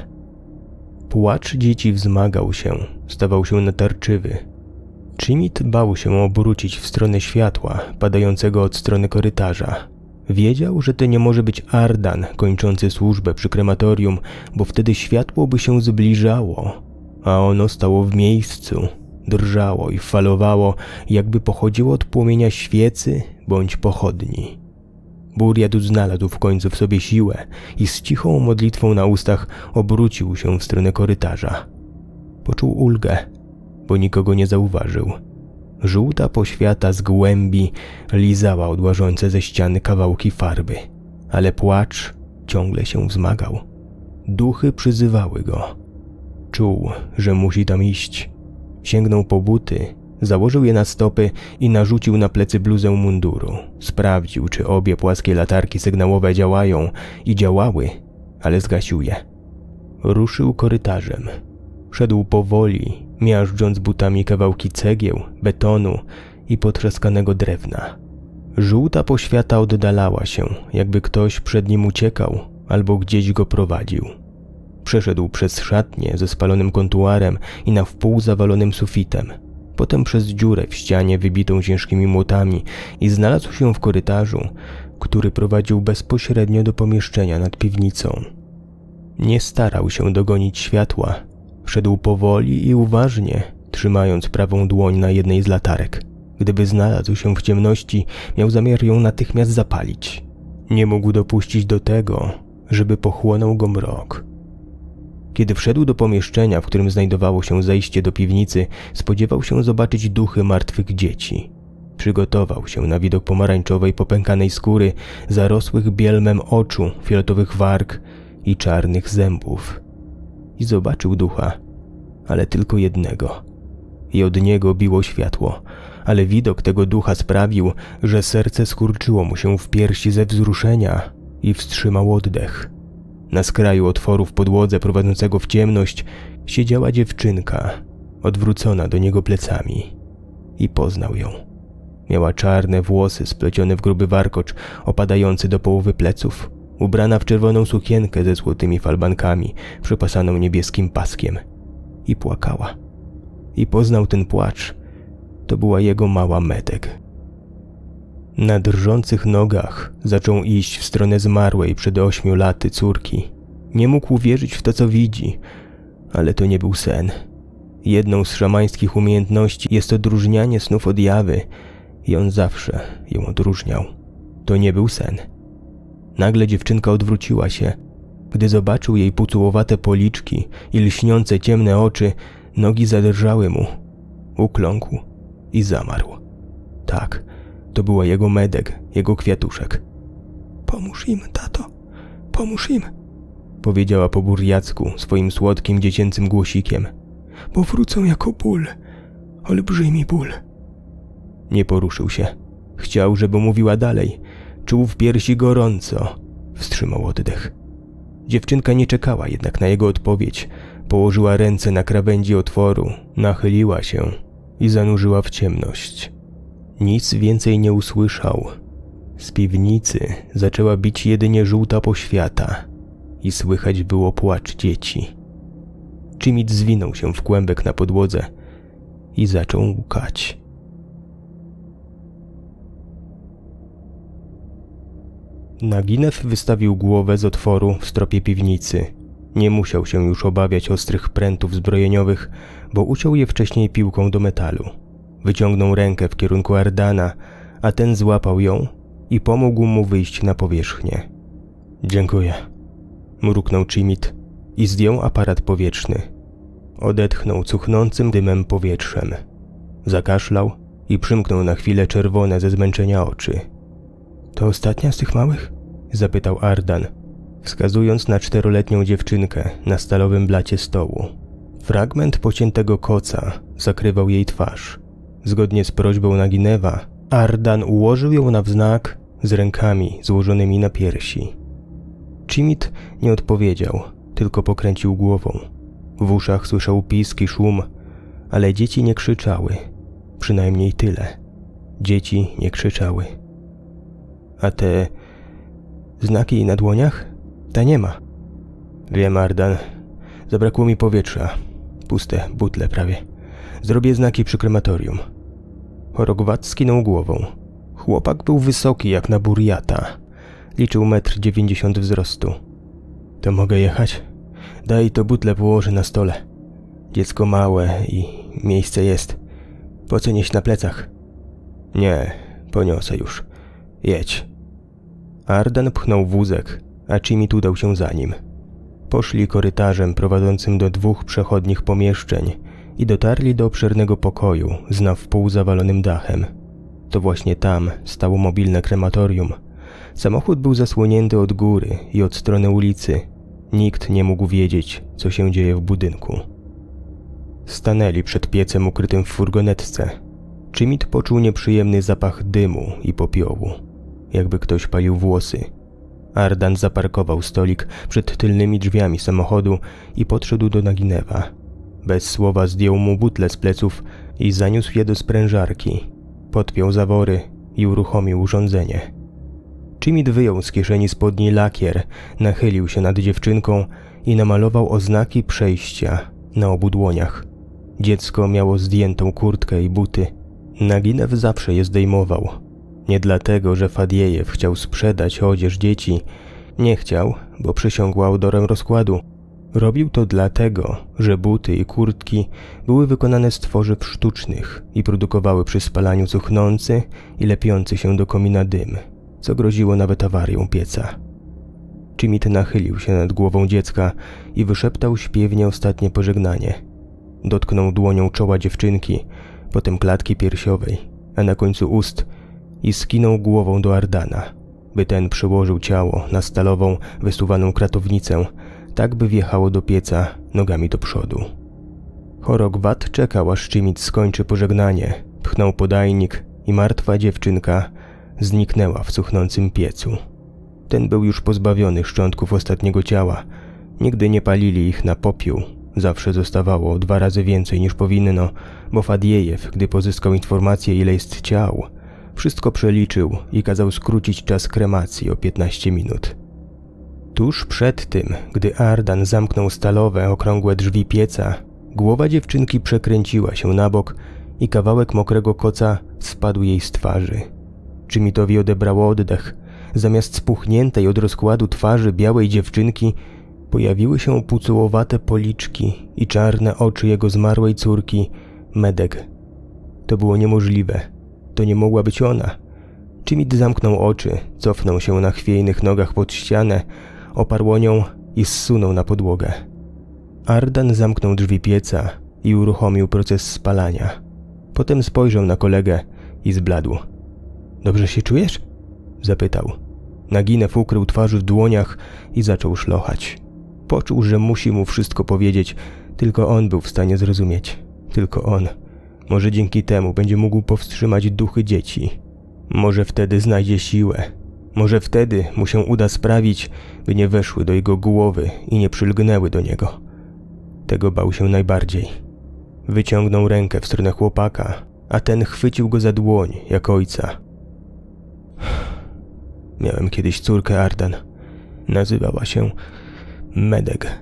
Płacz dzieci wzmagał się, stawał się natarczywy. Czimit bał się obrócić w stronę światła, padającego od strony korytarza. Wiedział, że to nie może być Ardan kończący służbę przy krematorium, bo wtedy światło by się zbliżało, a ono stało w miejscu, drżało i falowało, jakby pochodziło od płomienia świecy bądź pochodni. Buriat znalazł w końcu w sobie siłę i z cichą modlitwą na ustach obrócił się w stronę korytarza. Poczuł ulgę, bo nikogo nie zauważył. Żółta poświata z głębi lizała odłażące ze ściany kawałki farby, ale płacz ciągle się wzmagał. Duchy przyzywały go. Czuł, że musi tam iść. Sięgnął po buty, założył je na stopy i narzucił na plecy bluzę munduru. Sprawdził, czy obie płaskie latarki sygnałowe działają i działały, ale zgasił je. Ruszył korytarzem. Szedł powoli, miażdżąc butami kawałki cegieł, betonu i potrzaskanego drewna. Żółta poświata oddalała się, jakby ktoś przed nim uciekał albo gdzieś go prowadził. Przeszedł przez szatnię ze spalonym kontuarem i na wpół zawalonym sufitem, potem przez dziurę w ścianie wybitą ciężkimi młotami i znalazł się w korytarzu, który prowadził bezpośrednio do pomieszczenia nad piwnicą. Nie starał się dogonić światła. Szedł powoli i uważnie, trzymając prawą dłoń na jednej z latarek. Gdyby znalazł się w ciemności, miał zamiar ją natychmiast zapalić. Nie mógł dopuścić do tego, żeby pochłonął go mrok. Kiedy wszedł do pomieszczenia, w którym znajdowało się zejście do piwnicy, spodziewał się zobaczyć duchy martwych dzieci. Przygotował się na widok pomarańczowej, popękanej skóry, zarosłych bielmem oczu, fioletowych warg i czarnych zębów. I zobaczył ducha, ale tylko jednego. I od niego biło światło, ale widok tego ducha sprawił, że serce skurczyło mu się w piersi ze wzruszenia i wstrzymał oddech. Na skraju otworu w podłodze prowadzącego w ciemność siedziała dziewczynka, odwrócona do niego plecami. I poznał ją. Miała czarne włosy splecione w gruby warkocz, opadający do połowy pleców, ubrana w czerwoną sukienkę ze złotymi falbankami, przepasaną niebieskim paskiem. I płakała. I poznał ten płacz. To była jego mała Medek. Na drżących nogach zaczął iść w stronę zmarłej przed 8 laty córki. Nie mógł uwierzyć w to, co widzi, ale to nie był sen. Jedną z szamańskich umiejętności jest odróżnianie snów od jawy i on zawsze ją odróżniał. To nie był sen. Nagle dziewczynka odwróciła się. Gdy zobaczył jej pucułowate policzki i lśniące ciemne oczy, nogi zadrżały mu. Ukląkł i zamarł. Tak, to była jego Medek, jego kwiatuszek. Pomóż im, tato, pomóż im, powiedziała po burjacku swoim słodkim, dziecięcym głosikiem. Bo wrócą jako ból, olbrzymi ból. Nie poruszył się. Chciał, żeby mówiła dalej. Czuł w piersi gorąco. Wstrzymał oddech. Dziewczynka nie czekała jednak na jego odpowiedź. Położyła ręce na krawędzi otworu, nachyliła się i zanurzyła w ciemność. Nic więcej nie usłyszał. Z piwnicy zaczęła bić jedynie żółta poświata i słychać było płacz dzieci. Chimit zwinął się w kłębek na podłodze i zaczął łkać. Naginew wystawił głowę z otworu w stropie piwnicy. Nie musiał się już obawiać ostrych prętów zbrojeniowych, bo uciął je wcześniej piłką do metalu. Wyciągnął rękę w kierunku Ardana, a ten złapał ją i pomógł mu wyjść na powierzchnię. Dziękuję, mruknął Chimit i zdjął aparat powietrzny. Odetchnął cuchnącym dymem powietrzem. Zakaszlał i przymknął na chwilę czerwone ze zmęczenia oczy. To ostatnia z tych małych? Zapytał Ardan, wskazując na 4-letnią dziewczynkę na stalowym blacie stołu. Fragment pociętego koca zakrywał jej twarz. Zgodnie z prośbą Naginewa, Ardan ułożył ją na wznak z rękami złożonymi na piersi. Chimit nie odpowiedział, tylko pokręcił głową. W uszach słyszał pisk i szum, ale dzieci nie krzyczały. Przynajmniej tyle. Dzieci nie krzyczały. A te znaki na dłoniach? Ta nie ma. Wiem, Ardan. Zabrakło mi powietrza. Puste butle prawie. Zrobię znaki przy krematorium. Chorogwat skinął głową. Chłopak był wysoki jak na burjata. Liczył 1,90 m wzrostu. To mogę jechać? Daj to butle położę na stole. Dziecko małe i miejsce jest. Po co nieść na plecach? Nie, poniosę już. Jedź. Ardan pchnął wózek, a Chimit udał się za nim. Poszli korytarzem prowadzącym do 2 przechodnich pomieszczeń i dotarli do obszernego pokoju z na wpół zawalonym dachem. To właśnie tam stało mobilne krematorium. Samochód był zasłonięty od góry i od strony ulicy. Nikt nie mógł wiedzieć, co się dzieje w budynku. Stanęli przed piecem ukrytym w furgonetce. Chimit poczuł nieprzyjemny zapach dymu i popiołu, jakby ktoś palił włosy. Ardan zaparkował stolik przed tylnymi drzwiami samochodu i podszedł do Naginewa. Bez słowa zdjął mu butle z pleców i zaniósł je do sprężarki. Podpiął zawory i uruchomił urządzenie. Chimit wyjął z kieszeni spodni lakier, nachylił się nad dziewczynką i namalował oznaki przejścia na obu dłoniach. Dziecko miało zdjętą kurtkę i buty. Naginew zawsze je zdejmował. Nie dlatego, że Fadiejew chciał sprzedać odzież dzieci. Nie chciał, bo przysiągł autorem rozkładu. Robił to dlatego, że buty i kurtki były wykonane z tworzyw sztucznych i produkowały przy spalaniu cuchnący i lepiący się do komina dym, co groziło nawet awarią pieca. Chimit nachylił się nad głową dziecka i wyszeptał śpiewnie ostatnie pożegnanie. Dotknął dłonią czoła dziewczynki, potem klatki piersiowej a na końcu ust i skinął głową do Ardana, by ten przełożył ciało na stalową, wysuwaną kratownicę, tak by wjechało do pieca nogami do przodu. Chorogwat czekał, aż Chimit skończy pożegnanie, pchnął podajnik i martwa dziewczynka zniknęła w cuchnącym piecu. Ten był już pozbawiony szczątków ostatniego ciała. Nigdy nie palili ich na popiół. Zawsze zostawało 2 razy więcej niż powinno, bo Fadiejew, gdy pozyskał informację, ile jest ciał, wszystko przeliczył i kazał skrócić czas kremacji o 15 minut. Tuż przed tym, gdy Ardan zamknął stalowe, okrągłe drzwi pieca, głowa dziewczynki przekręciła się na bok i kawałek mokrego koca spadł jej z twarzy. Chimitowi odebrało oddech. Zamiast spuchniętej od rozkładu twarzy białej dziewczynki pojawiły się pucułowate policzki i czarne oczy jego zmarłej córki, Medeg. To było niemożliwe. To nie mogła być ona. Chimit zamknął oczy, cofnął się na chwiejnych nogach pod ścianę, oparł o nią i zsunął na podłogę. Ardan zamknął drzwi pieca i uruchomił proces spalania. Potem spojrzał na kolegę i zbladł. Dobrze się czujesz? Zapytał. Naginew ukrył twarz w dłoniach i zaczął szlochać. Poczuł, że musi mu wszystko powiedzieć, tylko on był w stanie zrozumieć. Tylko on. Może dzięki temu będzie mógł powstrzymać duchy dzieci. Może wtedy znajdzie siłę. Może wtedy mu się uda sprawić, by nie weszły do jego głowy i nie przylgnęły do niego. Tego bał się najbardziej. Wyciągnął rękę w stronę chłopaka, a ten chwycił go za dłoń, jak ojca. Miałem kiedyś córkę, Ardan. Nazywała się Medeg.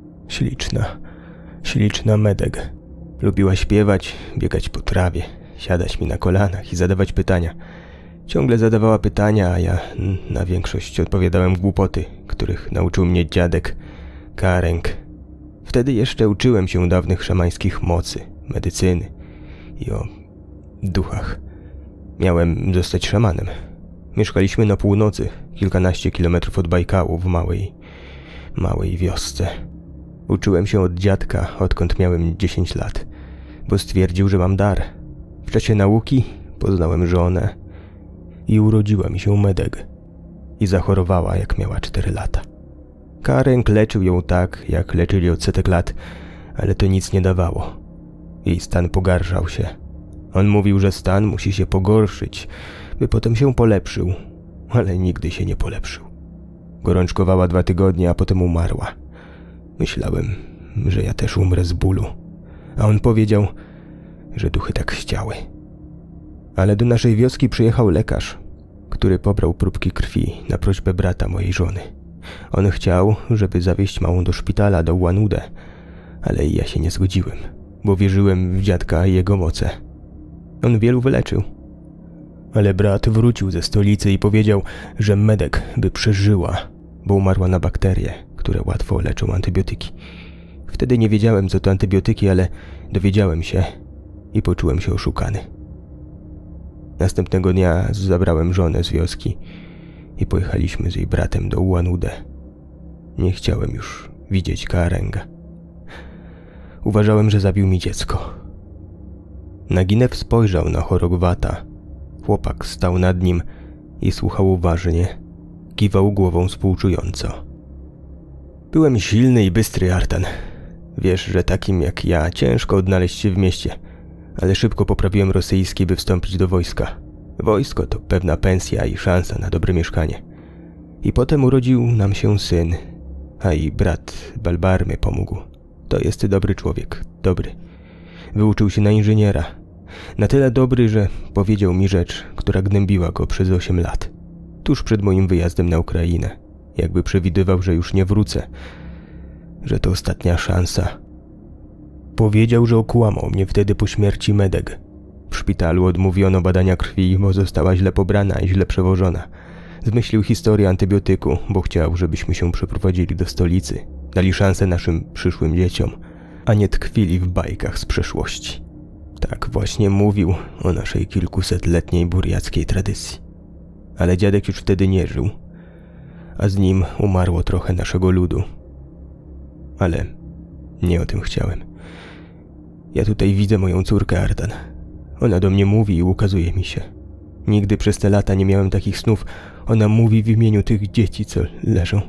Śliczna Medeg. Lubiła śpiewać, biegać po trawie, siadać mi na kolanach i zadawać pytania. Ciągle zadawała pytania, a ja na większość odpowiadałem głupoty, których nauczył mnie dziadek Kareng. Wtedy jeszcze uczyłem się dawnych szamańskich mocy, medycyny i o duchach. Miałem zostać szamanem. Mieszkaliśmy na północy, kilkanaście kilometrów od Bajkału, w małej wiosce. Uczyłem się od dziadka, odkąd miałem 10 lat, bo stwierdził, że mam dar. W czasie nauki poznałem żonę i urodziła mi się Medeg. I zachorowała, jak miała 4 lata. Kareng leczył ją tak, jak leczyli od setek lat, ale to nic nie dawało. Jej stan pogarszał się. On mówił, że stan musi się pogorszyć, by potem się polepszył, ale nigdy się nie polepszył. Gorączkowała 2 tygodnie, a potem umarła. Myślałem, że ja też umrę z bólu, a on powiedział, że duchy tak chciały. Ale do naszej wioski przyjechał lekarz, który pobrał próbki krwi na prośbę brata mojej żony. On chciał, żeby zawieźć małą do szpitala, do Ułanudę, ale ja się nie zgodziłem, bo wierzyłem w dziadka i jego moce. On wielu wyleczył. Ale brat wrócił ze stolicy i powiedział, że Medeg by przeżyła, bo umarła na bakterie, które łatwo leczą antybiotyki. Wtedy nie wiedziałem, co to antybiotyki, ale dowiedziałem się i poczułem się oszukany. Następnego dnia zabrałem żonę z wioski i pojechaliśmy z jej bratem do Ułanudę. Nie chciałem już widzieć Karenga. Uważałem, że zabił mi dziecko. Naginew spojrzał na Chorogwata. Chłopak stał nad nim i słuchał uważnie. Kiwał głową współczująco. Byłem silny i bystry, Ardan. Wiesz, że takim jak ja ciężko odnaleźć się w mieście, ale szybko poprawiłem rosyjski, by wstąpić do wojska. Wojsko to pewna pensja i szansa na dobre mieszkanie. I potem urodził nam się syn, a i brat Balbarmy pomógł. To jest dobry człowiek, dobry. Wyuczył się na inżyniera. Na tyle dobry, że powiedział mi rzecz, która gnębiła go przez 8 lat. Tuż przed moim wyjazdem na Ukrainę. Jakby przewidywał, że już nie wrócę. Że to ostatnia szansa. Powiedział, że okłamał mnie wtedy po śmierci Medeg. W szpitalu odmówiono badania krwi, bo została źle pobrana i źle przewożona. Zmyślił historię antybiotyku, bo chciał, żebyśmy się przeprowadzili do stolicy. Dali szansę naszym przyszłym dzieciom, a nie tkwili w bajkach z przeszłości. Tak właśnie mówił o naszej kilkusetletniej burjackiej tradycji. Ale dziadek już wtedy nie żył, a z nim umarło trochę naszego ludu. Ale nie o tym chciałem. Ja tutaj widzę moją córkę, Ardan. Ona do mnie mówi i ukazuje mi się. Nigdy przez te lata nie miałem takich snów. Ona mówi w imieniu tych dzieci, co leżą.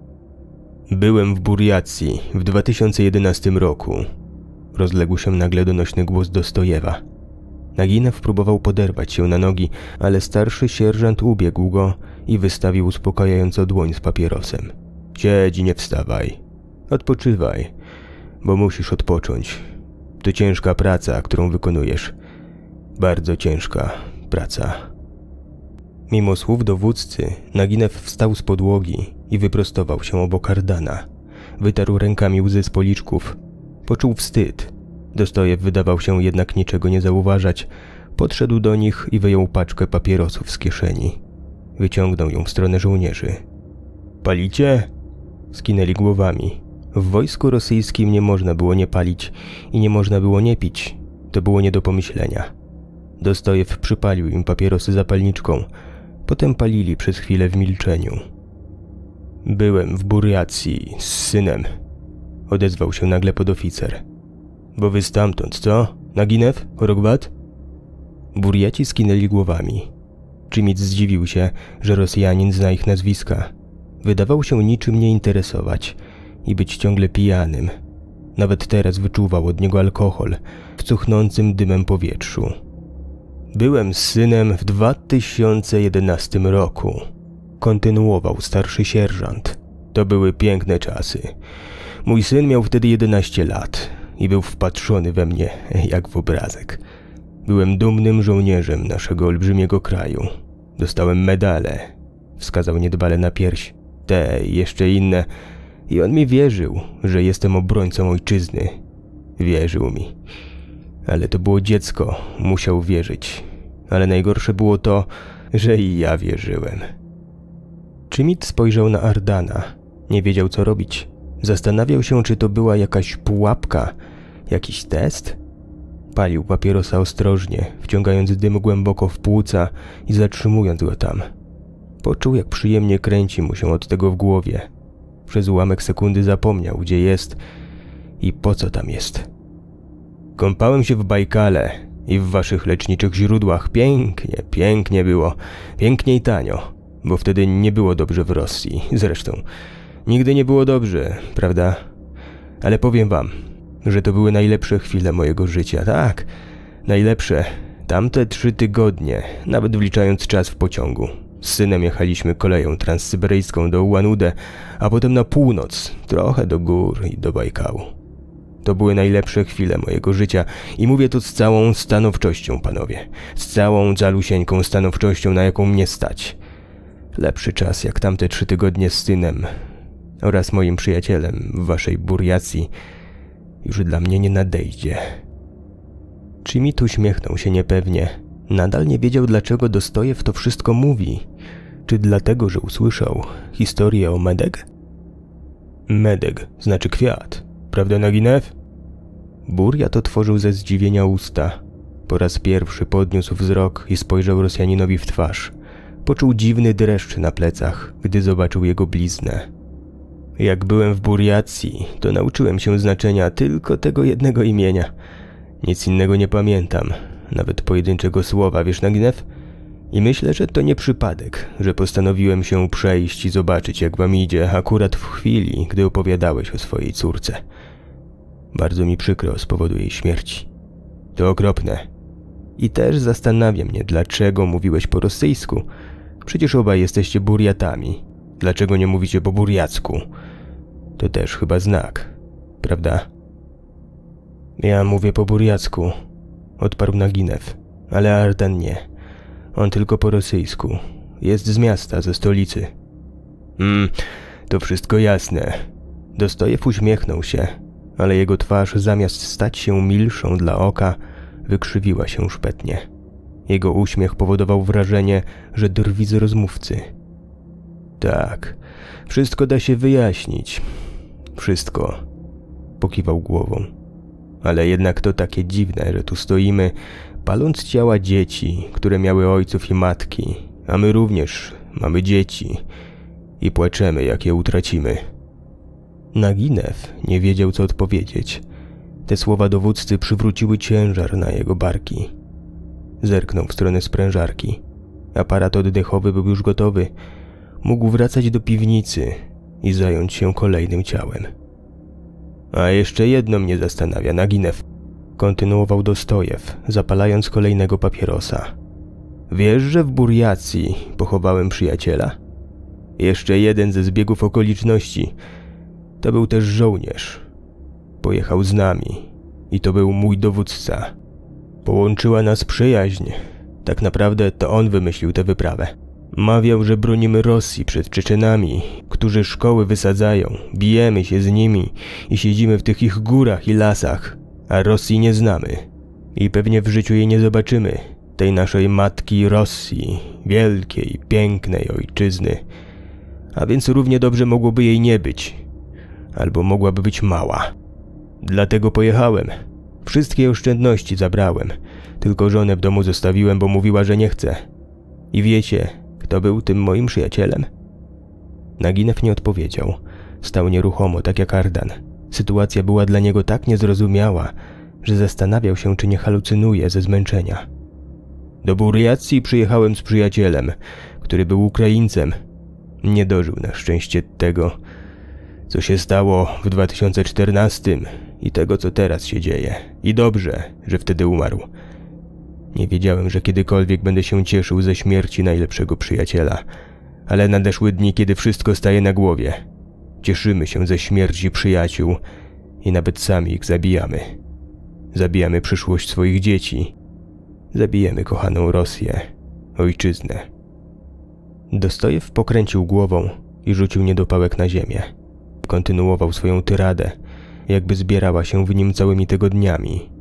Byłem w Burjacji w 2011 roku. Rozległ się nagle donośny głos Dostojewa. Naginew próbował poderwać się na nogi, ale starszy sierżant ubiegł go i wystawił uspokajająco dłoń z papierosem. Siedź i nie wstawaj. Odpoczywaj, bo musisz odpocząć. To ciężka praca, którą wykonujesz. Bardzo ciężka praca. Mimo słów dowódcy, Naginew wstał z podłogi i wyprostował się obok Ardana. Wytarł rękami łzy z policzków. Poczuł wstyd. Dostojew wydawał się jednak niczego nie zauważać. Podszedł do nich i wyjął paczkę papierosów z kieszeni. Wyciągnął ją w stronę żołnierzy. Palicie? Skinęli głowami. W wojsku rosyjskim nie można było nie palić i nie można było nie pić. To było nie do pomyślenia. Dostojew przypalił im papierosy zapalniczką. Potem palili przez chwilę w milczeniu. Byłem w Burjacji z synem. Odezwał się nagle podoficer. Bo wy stamtąd, co? Naginew? Chorogwat? Burjaci skinęli głowami. Czymic zdziwił się, że Rosjanin zna ich nazwiska. Wydawał się niczym nie interesować i być ciągle pijanym. Nawet teraz wyczuwał od niego alkohol w cuchnącym dymem powietrzu. Byłem z synem w 2011 roku. Kontynuował starszy sierżant. To były piękne czasy. Mój syn miał wtedy 11 lat i był wpatrzony we mnie jak w obrazek. Byłem dumnym żołnierzem naszego olbrzymiego kraju. Dostałem medale. Wskazał niedbale na pierś. Te i jeszcze inne. I on mi wierzył, że jestem obrońcą ojczyzny. Wierzył mi. Ale to było dziecko. Musiał wierzyć. Ale najgorsze było to, że i ja wierzyłem. Czymic spojrzał na Ardana. Nie wiedział, co robić. Zastanawiał się, czy to była jakaś pułapka, jakiś test. Palił papierosa ostrożnie, wciągając dym głęboko w płuca i zatrzymując go tam. Poczuł, jak przyjemnie kręci mu się od tego w głowie. Przez ułamek sekundy zapomniał, gdzie jest i po co tam jest. Kąpałem się w Bajkale i w waszych leczniczych źródłach. Pięknie, pięknie było. Pięknie i tanio, bo wtedy nie było dobrze w Rosji. Zresztą nigdy nie było dobrze, prawda? Ale powiem wam, że to były najlepsze chwile mojego życia. Tak, najlepsze. Tamte 3 tygodnie, nawet wliczając czas w pociągu. Z synem jechaliśmy koleją transsyberyjską do Ulan-Ude, a potem na północ, trochę do gór i do Bajkału. To były najlepsze chwile mojego życia i mówię to z całą stanowczością, panowie. Z całą zalusieńką stanowczością, na jaką mnie stać. Lepszy czas jak tamte 3 tygodnie z synem oraz moim przyjacielem w waszej Burjacji już dla mnie nie nadejdzie. Czymic uśmiechnął się niepewnie. Nadal nie wiedział, dlaczego Dostojew to wszystko mówi. Czy dlatego, że usłyszał historię o Medeg? Medeg znaczy kwiat, prawda, Naginew? Burjat otworzył ze zdziwienia usta. Po raz pierwszy podniósł wzrok i spojrzał Rosjaninowi w twarz. Poczuł dziwny dreszcz na plecach, gdy zobaczył jego bliznę. Jak byłem w Burjacji, to nauczyłem się znaczenia tylko tego jednego imienia. Nic innego nie pamiętam, nawet pojedynczego słowa, wiesz, Naginew? I myślę, że to nie przypadek, że postanowiłem się przejść i zobaczyć, jak wam idzie, akurat w chwili, gdy opowiadałeś o swojej córce. Bardzo mi przykro z powodu jej śmierci. To okropne. I też zastanawia mnie, dlaczego mówiłeś po rosyjsku. Przecież obaj jesteście Burjatami. Dlaczego nie mówicie po burjacku? To też chyba znak, prawda? Ja mówię po burjacku, odparł Naginew, ale Ardan nie. On tylko po rosyjsku. Jest z miasta, ze stolicy. To wszystko jasne. Dostojew uśmiechnął się, ale jego twarz zamiast stać się milszą dla oka, wykrzywiła się szpetnie. Jego uśmiech powodował wrażenie, że drwi z rozmówcy. Tak, wszystko da się wyjaśnić. Wszystko. Pokiwał głową. Ale jednak to takie dziwne, że tu stoimy, paląc ciała dzieci, które miały ojców i matki, a my również mamy dzieci i płaczemy, jak je utracimy. Naginew nie wiedział, co odpowiedzieć. Te słowa dowódcy przywróciły ciężar na jego barki. Zerknął w stronę sprężarki. Aparat oddechowy był już gotowy. Mógł wracać do piwnicy i zająć się kolejnym ciałem. A jeszcze jedno mnie zastanawia, Naginew. Kontynuował Dostojew, zapalając kolejnego papierosa. Wiesz, że w Burjacji pochowałem przyjaciela? Jeszcze jeden ze zbiegów okoliczności. To był też żołnierz. Pojechał z nami i to był mój dowódca. Połączyła nas przyjaźń. Tak naprawdę to on wymyślił tę wyprawę. Mawiał, że bronimy Rosji przed Czeczenami, którzy szkoły wysadzają, bijemy się z nimi i siedzimy w tych ich górach i lasach, a Rosji nie znamy. I pewnie w życiu jej nie zobaczymy, tej naszej matki Rosji, wielkiej, pięknej ojczyzny. A więc równie dobrze mogłoby jej nie być, albo mogłaby być mała. Dlatego pojechałem. Wszystkie oszczędności zabrałem, tylko żonę w domu zostawiłem, bo mówiła, że nie chce. I wiecie, kto był tym moim przyjacielem? Naginew nie odpowiedział. Stał nieruchomo, tak jak Ardan. Sytuacja była dla niego tak niezrozumiała, że zastanawiał się, czy nie halucynuje ze zmęczenia. Do Burjacji przyjechałem z przyjacielem, który był Ukraińcem. Nie dożył na szczęście tego, co się stało w 2014 i tego, co teraz się dzieje. I dobrze, że wtedy umarł. Nie wiedziałem, że kiedykolwiek będę się cieszył ze śmierci najlepszego przyjaciela, ale nadeszły dni, kiedy wszystko staje na głowie. Cieszymy się ze śmierci przyjaciół i nawet sami ich zabijamy. Zabijamy przyszłość swoich dzieci. Zabijemy kochaną Rosję, ojczyznę. Dostojew pokręcił głową i rzucił niedopałek na ziemię. Kontynuował swoją tyradę, jakby zbierała się w nim całymi tygodniami.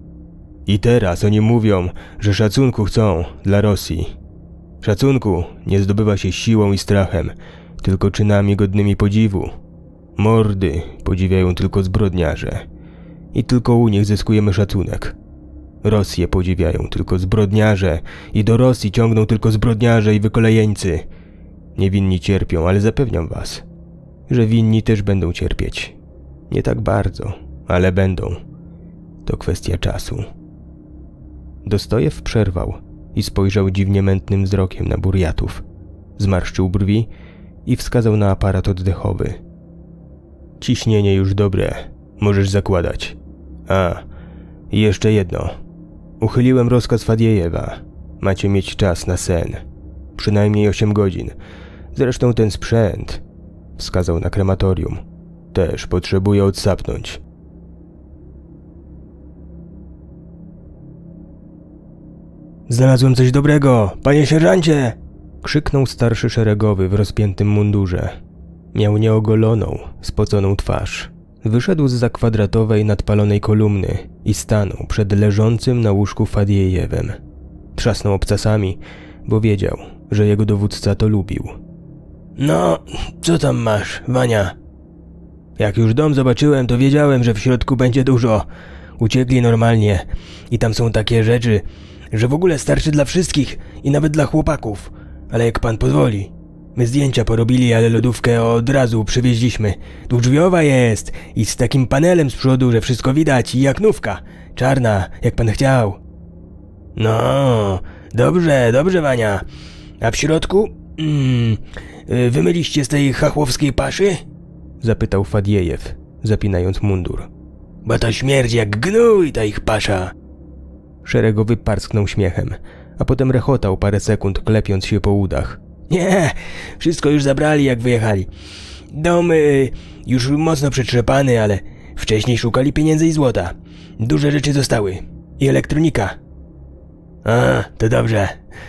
I teraz oni mówią, że szacunku chcą dla Rosji. Szacunku nie zdobywa się siłą i strachem, tylko czynami godnymi podziwu. Mordy podziwiają tylko zbrodniarze. I tylko u nich zyskujemy szacunek. Rosję podziwiają tylko zbrodniarze i do Rosji ciągną tylko zbrodniarze i wykolejeńcy. Niewinni cierpią, ale zapewniam was, że winni też będą cierpieć. Nie tak bardzo, ale będą. To kwestia czasu. Dostojew przerwał i spojrzał dziwnie mętnym wzrokiem na Burjatów. Zmarszczył brwi i wskazał na aparat oddechowy. Ciśnienie już dobre, możesz zakładać. A, i jeszcze jedno. Uchyliłem rozkaz Fadiejewa. Macie mieć czas na sen. Przynajmniej 8 godzin. Zresztą ten sprzęt, wskazał na krematorium, też potrzebuje odsapnąć. Znalazłem coś dobrego, panie sierżancie! Krzyknął starszy szeregowy w rozpiętym mundurze. Miał nieogoloną, spoconą twarz. Wyszedł zza kwadratowej, nadpalonej kolumny i stanął przed leżącym na łóżku Fadiejewem. Trzasnął obcasami, bo wiedział, że jego dowódca to lubił. No, co tam masz, Wania? Jak już dom zobaczyłem, to wiedziałem, że w środku będzie dużo. Uciekli normalnie i tam są takie rzeczy, że w ogóle starczy dla wszystkich i nawet dla chłopaków. Ale jak pan pozwoli. My zdjęcia porobili, ale lodówkę od razu przywieźliśmy. Dwudrzwiowa jest i z takim panelem z przodu, że wszystko widać i jak nówka. Czarna, jak pan chciał. No, dobrze, Wania. A w środku? Wymyliście z tej chachłowskiej paszy? Zapytał Fadiejew, zapinając mundur. Bo to śmierdzi jak gnój ta ich pasza. Szeregowy parsknął śmiechem, a potem rechotał parę sekund, klepiąc się po udach. Nie, wszystko już zabrali, jak wyjechali. Dom już mocno przetrzepany, ale wcześniej szukali pieniędzy i złota. Duże rzeczy zostały. I elektronika. A, to dobrze.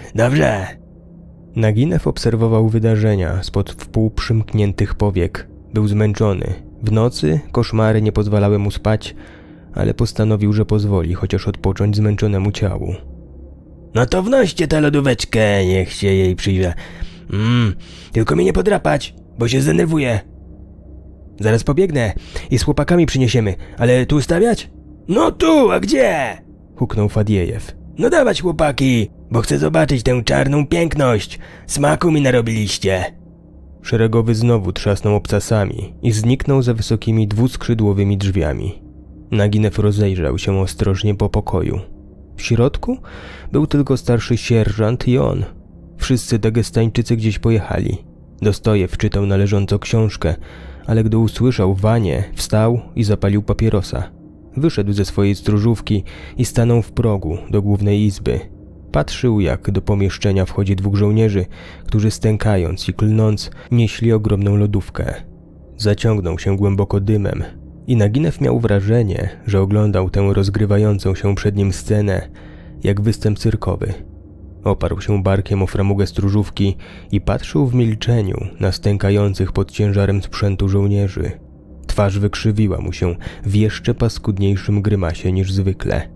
Naginew obserwował wydarzenia spod wpół przymkniętych powiek. Był zmęczony. W nocy koszmary nie pozwalały mu spać, ale postanowił, że pozwoli chociaż odpocząć zmęczonemu ciału. No to wnoście tę lodóweczkę, niech się jej przyjrzę. Tylko mnie nie podrapać, bo się zdenerwuję. Zaraz pobiegnę i z chłopakami przyniesiemy, ale tu stawiać? No tu, a gdzie? Huknął Fadiejew. No dawać, chłopaki, bo chcę zobaczyć tę czarną piękność. Smaku mi narobiliście. Szeregowy znowu trzasnął obcasami i zniknął za wysokimi dwuskrzydłowymi drzwiami. Naginew rozejrzał się ostrożnie po pokoju. W środku był tylko starszy sierżant i on. Wszyscy Dagestańczycy gdzieś pojechali. Dostojew czytał na leżąco książkę, ale gdy usłyszał Wanię, wstał i zapalił papierosa. Wyszedł ze swojej stróżówki i stanął w progu do głównej izby. Patrzył, jak do pomieszczenia wchodzi 2 żołnierzy, którzy stękając i klnąc nieśli ogromną lodówkę. Zaciągnął się głęboko dymem i Naginew miał wrażenie, że oglądał tę rozgrywającą się przed nim scenę jak występ cyrkowy. Oparł się barkiem o framugę stróżówki i patrzył w milczeniu na stękających pod ciężarem sprzętu żołnierzy. Twarz wykrzywiła mu się w jeszcze paskudniejszym grymasie niż zwykle.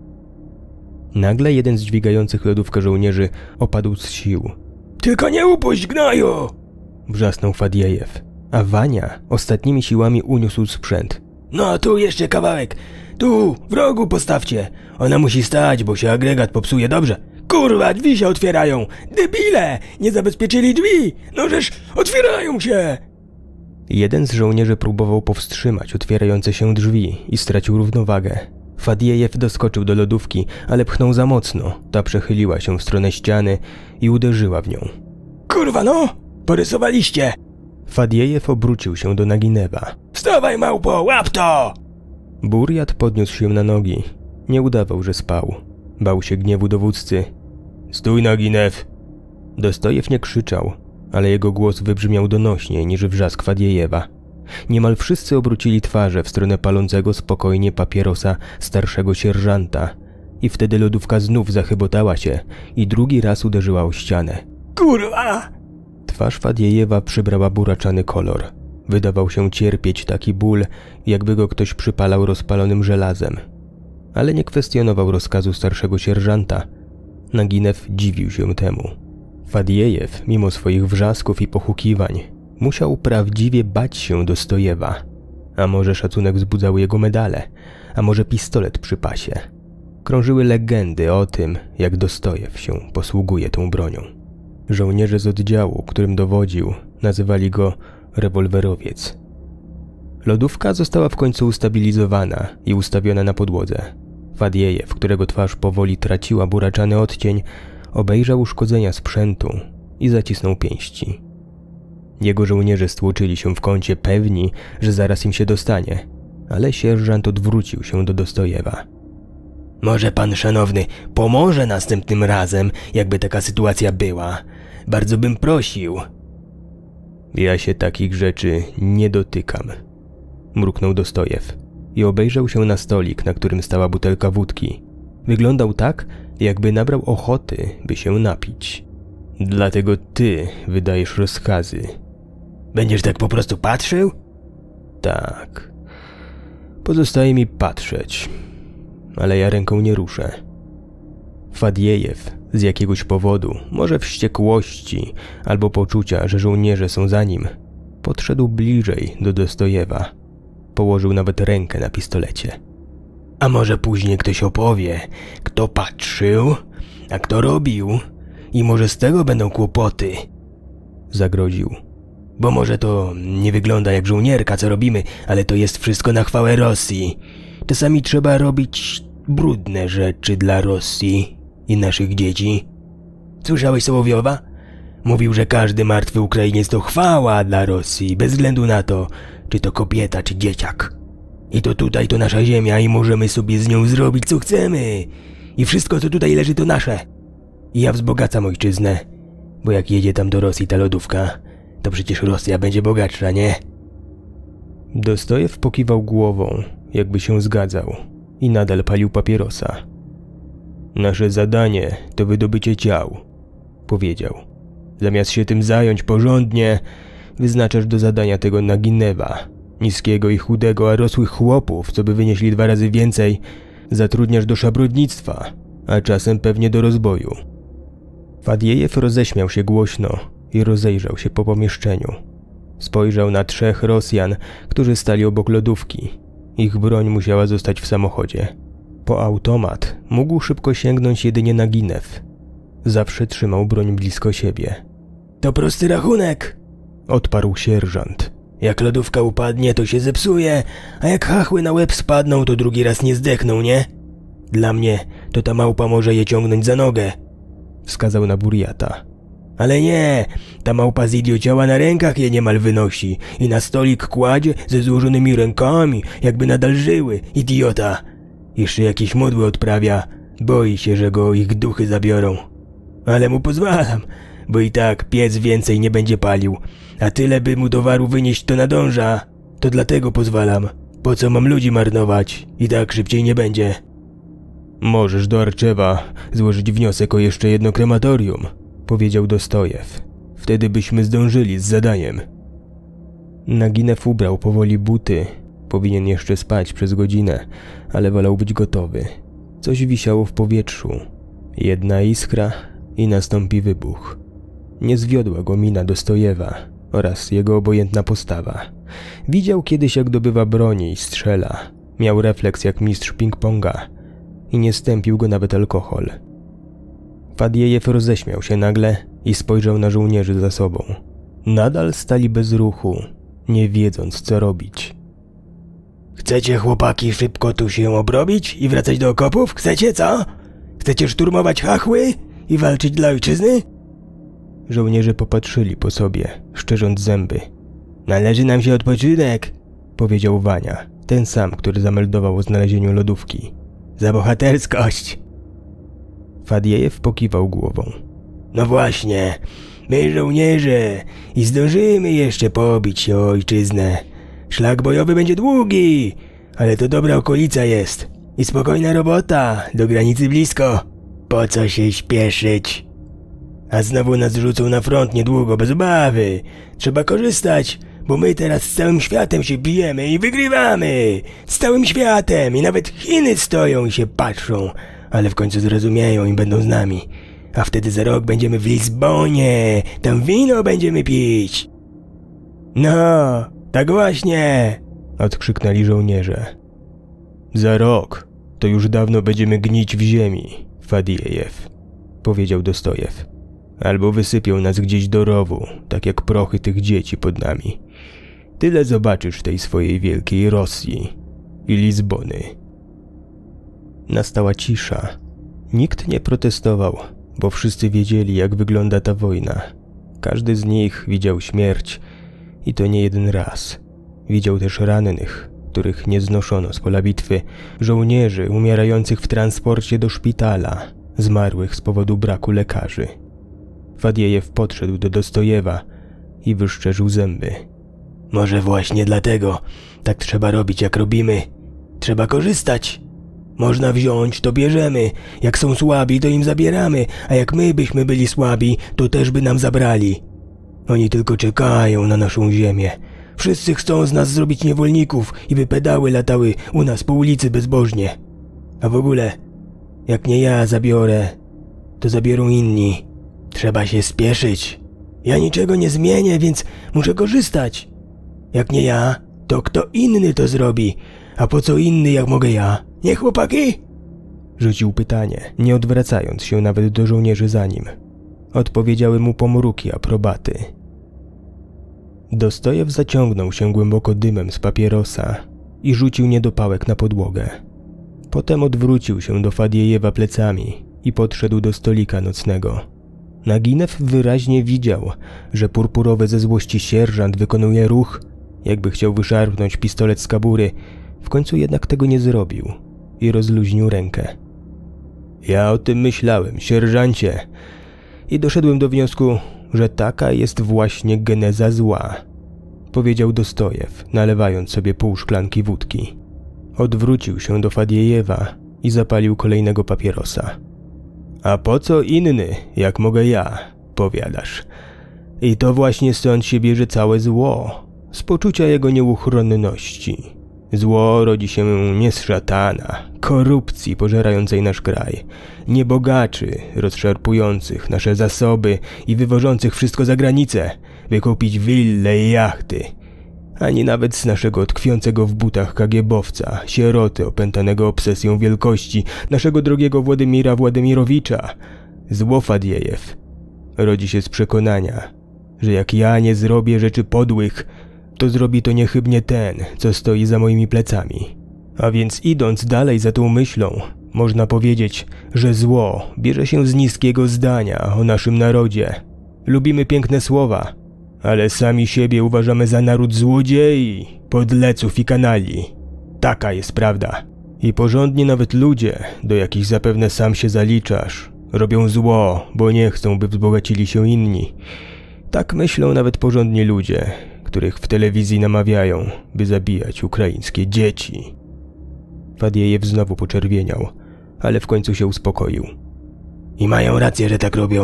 Nagle jeden z dźwigających lodówkę żołnierzy opadł z sił. Tylko nie upuść, gnoju! Wrzasnął Fadiejew, a Wania ostatnimi siłami uniósł sprzęt. No tu jeszcze kawałek. Tu, w rogu postawcie. Ona musi stać, bo się agregat popsuje, dobrze? Kurwa, drzwi się otwierają! Debile! Nie zabezpieczyli drzwi! No żeż, otwierają się! Jeden z żołnierzy próbował powstrzymać otwierające się drzwi i stracił równowagę. Fadiejew doskoczył do lodówki, ale pchnął za mocno. Ta przechyliła się w stronę ściany i uderzyła w nią. Kurwa no! Porysowaliście! Fadiejew obrócił się do Naginewa. Wstawaj, małpo, łap to! Burjat podniósł się na nogi. Nie udawał, że spał. Bał się gniewu dowódcy. Stój, Naginew! Dostojew nie krzyczał, ale jego głos wybrzmiał donośniej niż wrzask Fadiejewa. Niemal wszyscy obrócili twarze w stronę palącego spokojnie papierosa starszego sierżanta i wtedy lodówka znów zachybotała się i drugi raz uderzyła o ścianę. Kurwa! Twarz Fadiejewa przybrała buraczany kolor. Wydawał się cierpieć taki ból, jakby go ktoś przypalał rozpalonym żelazem. Ale nie kwestionował rozkazu starszego sierżanta. Naginew dziwił się temu. Fadiejew, mimo swoich wrzasków i pochukiwań, musiał prawdziwie bać się Dostojewa. A może szacunek wzbudzał jego medale, a może pistolet przy pasie. Krążyły legendy o tym, jak Dostojew się posługuje tą bronią. Żołnierze z oddziału, którym dowodził, nazywali go rewolwerowiec. Lodówka została w końcu ustabilizowana i ustawiona na podłodze. Fadiejew, którego twarz powoli traciła buraczany odcień, obejrzał uszkodzenia sprzętu i zacisnął pięści. Jego żołnierze stłoczyli się w kącie, pewni, że zaraz im się dostanie, ale sierżant odwrócił się do Dostojewa. Może pan szanowny pomoże następnym razem, jakby taka sytuacja była. Bardzo bym prosił. Ja się takich rzeczy nie dotykam, mruknął Dostojew i obejrzał się na stolik, na którym stała butelka wódki. Wyglądał tak, jakby nabrał ochoty, by się napić. Dlatego ty wydajesz rozkazy. Będziesz tak po prostu patrzył? Tak. Pozostaje mi patrzeć, ale ja ręką nie ruszę. Fadiejew z jakiegoś powodu, może wściekłości albo poczucia, że żołnierze są za nim, podszedł bliżej do Dostojewa. Położył nawet rękę na pistolecie. A może później ktoś opowie, kto patrzył, a kto robił i może z tego będą kłopoty. Zagroził. Bo może to nie wygląda jak żołnierka, co robimy, ale to jest wszystko na chwałę Rosji. Czasami trzeba robić brudne rzeczy dla Rosji i naszych dzieci. Słyszałeś Sołowiowa? Mówił, że każdy martwy Ukrainiec to chwała dla Rosji, bez względu na to, czy to kobieta, czy dzieciak. I to tutaj to nasza ziemia i możemy sobie z nią zrobić, co chcemy. I wszystko, co tutaj leży, to nasze. I ja wzbogacam ojczyznę, bo jak jedzie tam do Rosji ta lodówka, to przecież Rosja będzie bogatsza, nie? Dostojew pokiwał głową, jakby się zgadzał i nadal palił papierosa. Nasze zadanie to wydobycie ciał, powiedział. Zamiast się tym zająć porządnie, wyznaczasz do zadania tego Naginewa, niskiego i chudego, a rosłych chłopów, co by wynieśli 2 razy więcej, zatrudniasz do szabrudnictwa, a czasem pewnie do rozboju. Fadiejew roześmiał się głośno i rozejrzał się po pomieszczeniu. Spojrzał na 3 Rosjan, którzy stali obok lodówki. Ich broń musiała zostać w samochodzie. Po automat mógł szybko sięgnąć jedynie Naginew. Zawsze trzymał broń blisko siebie. To prosty rachunek, odparł sierżant. Jak lodówka upadnie, to się zepsuje, a jak chachły na łeb spadną, to drugi raz nie zdechną, nie? Dla mnie to ta małpa może je ciągnąć za nogę. Wskazał na Buriata. Ale nie, ta małpa z idiociała na rękach je niemal wynosi i na stolik kładzie ze złożonymi rękami, jakby nadal żyły, idiota. Jeszcze jakieś modły odprawia, boi się, że go ich duchy zabiorą. Ale mu pozwalam, bo i tak piec więcej nie będzie palił, a tyle by mu towaru wynieść to nadąża. To dlatego pozwalam. Po co mam ludzi marnować? I tak szybciej nie będzie. Możesz do Arczewa złożyć wniosek o jeszcze jedno krematorium, powiedział Dostojew. Wtedy byśmy zdążyli z zadaniem. Naginew ubrał powoli buty. Powinien jeszcze spać przez godzinę, ale wolał być gotowy. Coś wisiało w powietrzu. Jedna iskra i nastąpi wybuch. Nie zwiodła go mina Dostojewa oraz jego obojętna postawa. Widział kiedyś, jak dobywa broni i strzela. Miał refleks jak mistrz ping-ponga i nie stępił go nawet alkohol. Fadiejew roześmiał się nagle i spojrzał na żołnierzy za sobą. Nadal stali bez ruchu, nie wiedząc, co robić. Chcecie, chłopaki, szybko tu się obrobić i wracać do okopów? Chcecie, co? Chcecie szturmować Chachły i walczyć dla ojczyzny? Żołnierze popatrzyli po sobie, szczerząc zęby. Należy nam się odpoczynek, powiedział Wania, ten sam, który zameldował o znalezieniu lodówki. Za bohaterskość. Fadiejew pokiwał głową. No właśnie, my żołnierze i zdążymy jeszcze pobić się o ojczyznę. Szlak bojowy będzie długi, ale to dobra okolica jest i spokojna robota, do granicy blisko. Po co się śpieszyć? A znowu nas rzucą na front niedługo, bez obawy. Trzeba korzystać, bo my teraz z całym światem się bijemy i wygrywamy. Z całym światem i nawet Chiny stoją i się patrzą, ale w końcu zrozumieją i będą z nami. A wtedy za rok będziemy w Lizbonie, tam wino będziemy pić. No, tak właśnie, odkrzyknęli żołnierze. Za rok to już dawno będziemy gnić w ziemi, Fadiejew, powiedział Dostojew. Albo wysypią nas gdzieś do rowu, tak jak prochy tych dzieci pod nami. Tyle zobaczysz w tej swojej wielkiej Rosji i Lizbony. Nastała cisza. Nikt nie protestował, bo wszyscy wiedzieli, jak wygląda ta wojna. Każdy z nich widział śmierć i to nie jeden raz. Widział też rannych, których nie znoszono z pola bitwy, żołnierzy umierających w transporcie do szpitala, zmarłych z powodu braku lekarzy. Fadiejew podszedł do Dostojewa i wyszczerzył zęby. Może właśnie dlatego tak trzeba robić, jak robimy. Trzeba korzystać. Można wziąć, to bierzemy. Jak są słabi, to im zabieramy, a jak my byśmy byli słabi, to też by nam zabrali. Oni tylko czekają na naszą ziemię. Wszyscy chcą z nas zrobić niewolników i by pedały latały u nas po ulicy bezbożnie. A w ogóle, jak nie ja zabiorę, to zabiorą inni. Trzeba się spieszyć. Ja niczego nie zmienię, więc muszę korzystać. Jak nie ja, to kto inny to zrobi? A po co inny, jak mogę ja? Nie, chłopaki? Rzucił pytanie, nie odwracając się nawet do żołnierzy za nim. Odpowiedziały mu pomruki aprobaty. Dostojew zaciągnął się głęboko dymem z papierosa i rzucił niedopałek na podłogę. Potem odwrócił się do Fadiejewa plecami i podszedł do stolika nocnego. Naginew wyraźnie widział, że purpurowy ze złości sierżant wykonuje ruch, jakby chciał wyszarpnąć pistolet z kabury. W końcu jednak tego nie zrobił i rozluźnił rękę. Ja o tym myślałem, sierżancie, i doszedłem do wniosku, że taka jest właśnie geneza zła, powiedział Dostojew, nalewając sobie pół szklanki wódki. Odwrócił się do Fadiejewa i zapalił kolejnego papierosa. A po co inny, jak mogę ja, powiadasz? I to właśnie stąd się bierze całe zło, z poczucia jego nieuchronności. Zło rodzi się nie z szatana, korupcji pożerającej nasz kraj, nie bogaczy rozszarpujących nasze zasoby i wywożących wszystko za granicę, by kupić wille i jachty, ani nawet z naszego tkwiącego w butach kagiebowca, sieroty opętanego obsesją wielkości, naszego drogiego Władimira Władimirowicza. Zło, Fadiejew, rodzi się z przekonania, że jak ja nie zrobię rzeczy podłych, to zrobi to niechybnie ten, co stoi za moimi plecami. A więc idąc dalej za tą myślą, Można powiedzieć, że zło bierze się z niskiego zdania o naszym narodzie. Lubimy piękne słowa, ale sami siebie uważamy za naród złodziei, podleców i kanali. Taka jest prawda. I porządni nawet ludzie, do jakich zapewne sam się zaliczasz, robią zło, bo nie chcą, by wzbogacili się inni. Tak myślą nawet porządni ludzie, których w telewizji namawiają, by zabijać ukraińskie dzieci. Fadiejew znowu poczerwieniał, ale w końcu się uspokoił. I mają rację, że tak robią.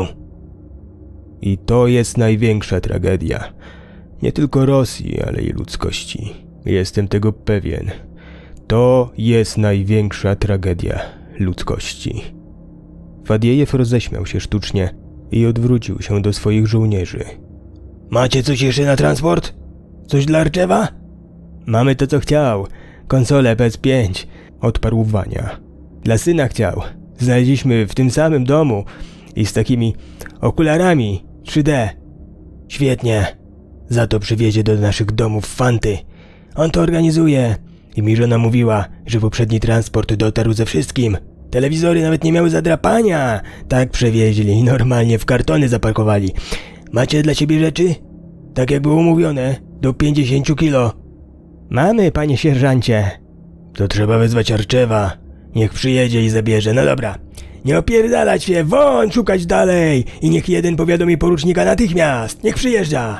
I to jest największa tragedia. Nie tylko Rosji, ale i ludzkości. Jestem tego pewien. To jest największa tragedia ludzkości. Fadiejew roześmiał się sztucznie i odwrócił się do swoich żołnierzy. Macie coś jeszcze na transport? Coś dla Arczewa? Mamy to, co chciał. Konsolę PS5, odparł Wania. Dla syna chciał. Znaleźliśmy w tym samym domu i z takimi okularami 3D. Świetnie. Za to przywiezie do naszych domów fanty. On to organizuje. I mi żona mówiła, że poprzedni transport dotarł ze wszystkim. Telewizory nawet nie miały zadrapania. Tak przewieźli i normalnie w kartony zapakowali. Macie dla ciebie rzeczy? Tak jak było umówione, do 50 kilo. Mamy, panie sierżancie. To trzeba wezwać Arczewa. Niech przyjedzie i zabierze. No dobra. Nie opierdalać się, won, szukać dalej. I niech jeden powiadomi porucznika natychmiast. Niech przyjeżdża.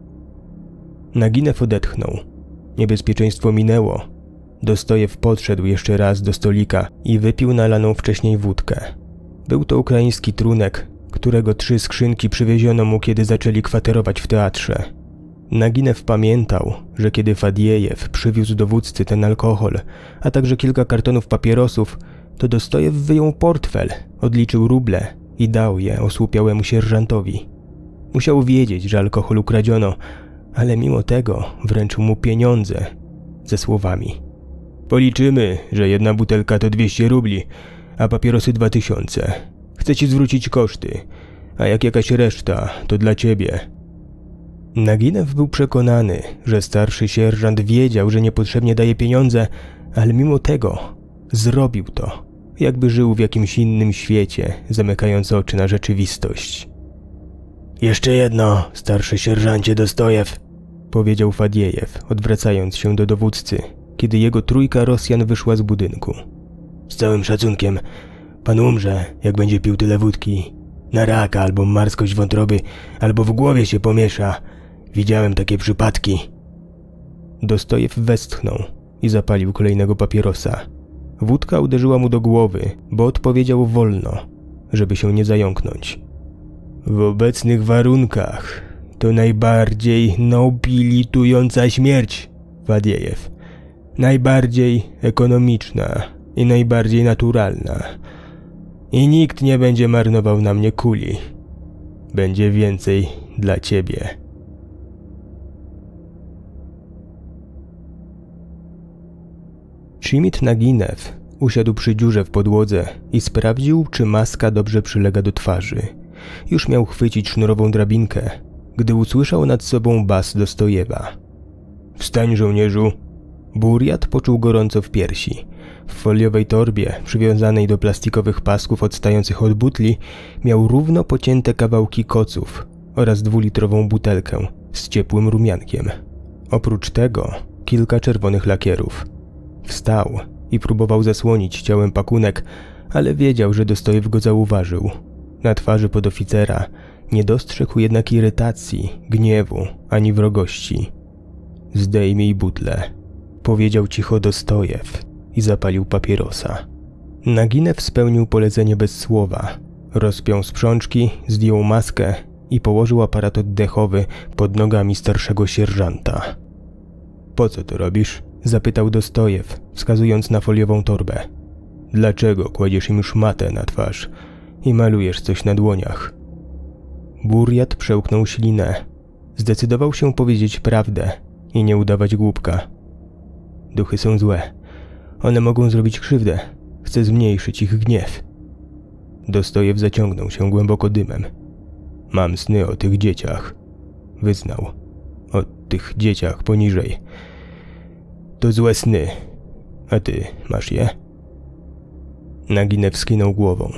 Naginew odetchnął. Niebezpieczeństwo minęło. Dostojew podszedł jeszcze raz do stolika i wypił nalaną wcześniej wódkę. Był to ukraiński trunek, którego 3 skrzynki przywieziono mu, kiedy zaczęli kwaterować w teatrze. Naginew pamiętał, że kiedy Fadiejew przywiózł dowódcy ten alkohol, a także kilka kartonów papierosów, to Dostojew wyjął portfel, odliczył ruble i dał je osłupiałemu sierżantowi. Musiał wiedzieć, że alkohol ukradziono, ale mimo tego wręczył mu pieniądze ze słowami: policzymy, że jedna butelka to 200 rubli, a papierosy 2000. Chcę ci zwrócić koszty, a jak jakaś reszta, to dla ciebie. Naginew był przekonany, że starszy sierżant wiedział, że niepotrzebnie daje pieniądze, ale mimo tego zrobił to, jakby żył w jakimś innym świecie, zamykając oczy na rzeczywistość. Jeszcze jedno, starszy sierżancie Dostojew, powiedział Fadiejew, odwracając się do dowódcy, kiedy jego trójka Rosjan wyszła z budynku. Z całym szacunkiem, pan umrze, jak będzie pił tyle wódki. Na raka, albo marskość wątroby, albo w głowie się pomiesza. Widziałem takie przypadki. Dostojew westchnął i zapalił kolejnego papierosa. Wódka uderzyła mu do głowy, bo odpowiedział wolno, żeby się nie zająknąć. W obecnych warunkach to najbardziej nobilitująca śmierć, Fadiejew. Najbardziej ekonomiczna i najbardziej naturalna. I nikt nie będzie marnował na mnie kuli. Będzie więcej dla ciebie. Chimit Naginew usiadł przy dziurze w podłodze i sprawdził, czy maska dobrze przylega do twarzy. Już miał chwycić sznurową drabinkę, gdy usłyszał nad sobą bas Dostojewa. Wstań, żołnierzu. Buriat poczuł gorąco w piersi. W foliowej torbie, przywiązanej do plastikowych pasków odstających od butli, miał równo pocięte kawałki koców oraz 2-litrową butelkę z ciepłym rumiankiem. Oprócz tego kilka czerwonych lakierów. Wstał i próbował zasłonić ciałem pakunek, ale wiedział, że Dostojew go zauważył. Na twarzy podoficera nie dostrzegł jednak irytacji, gniewu ani wrogości. Zdejmij butlę, powiedział cicho Dostojew i zapalił papierosa. Naginew spełnił polecenie bez słowa. Rozpiął sprzączki, zdjął maskę i położył aparat oddechowy pod nogami starszego sierżanta. Po co to robisz? Zapytał Dostojew, wskazując na foliową torbę. Dlaczego kładziesz im szmatę na twarz i malujesz coś na dłoniach? Buriat przełknął ślinę. Zdecydował się powiedzieć prawdę i nie udawać głupka. Duchy są złe. One mogą zrobić krzywdę. Chcę zmniejszyć ich gniew. Dostojew zaciągnął się głęboko dymem. Mam sny o tych dzieciach, wyznał. O tych dzieciach poniżej. To złe sny. A ty masz je? Naginew skinął głową.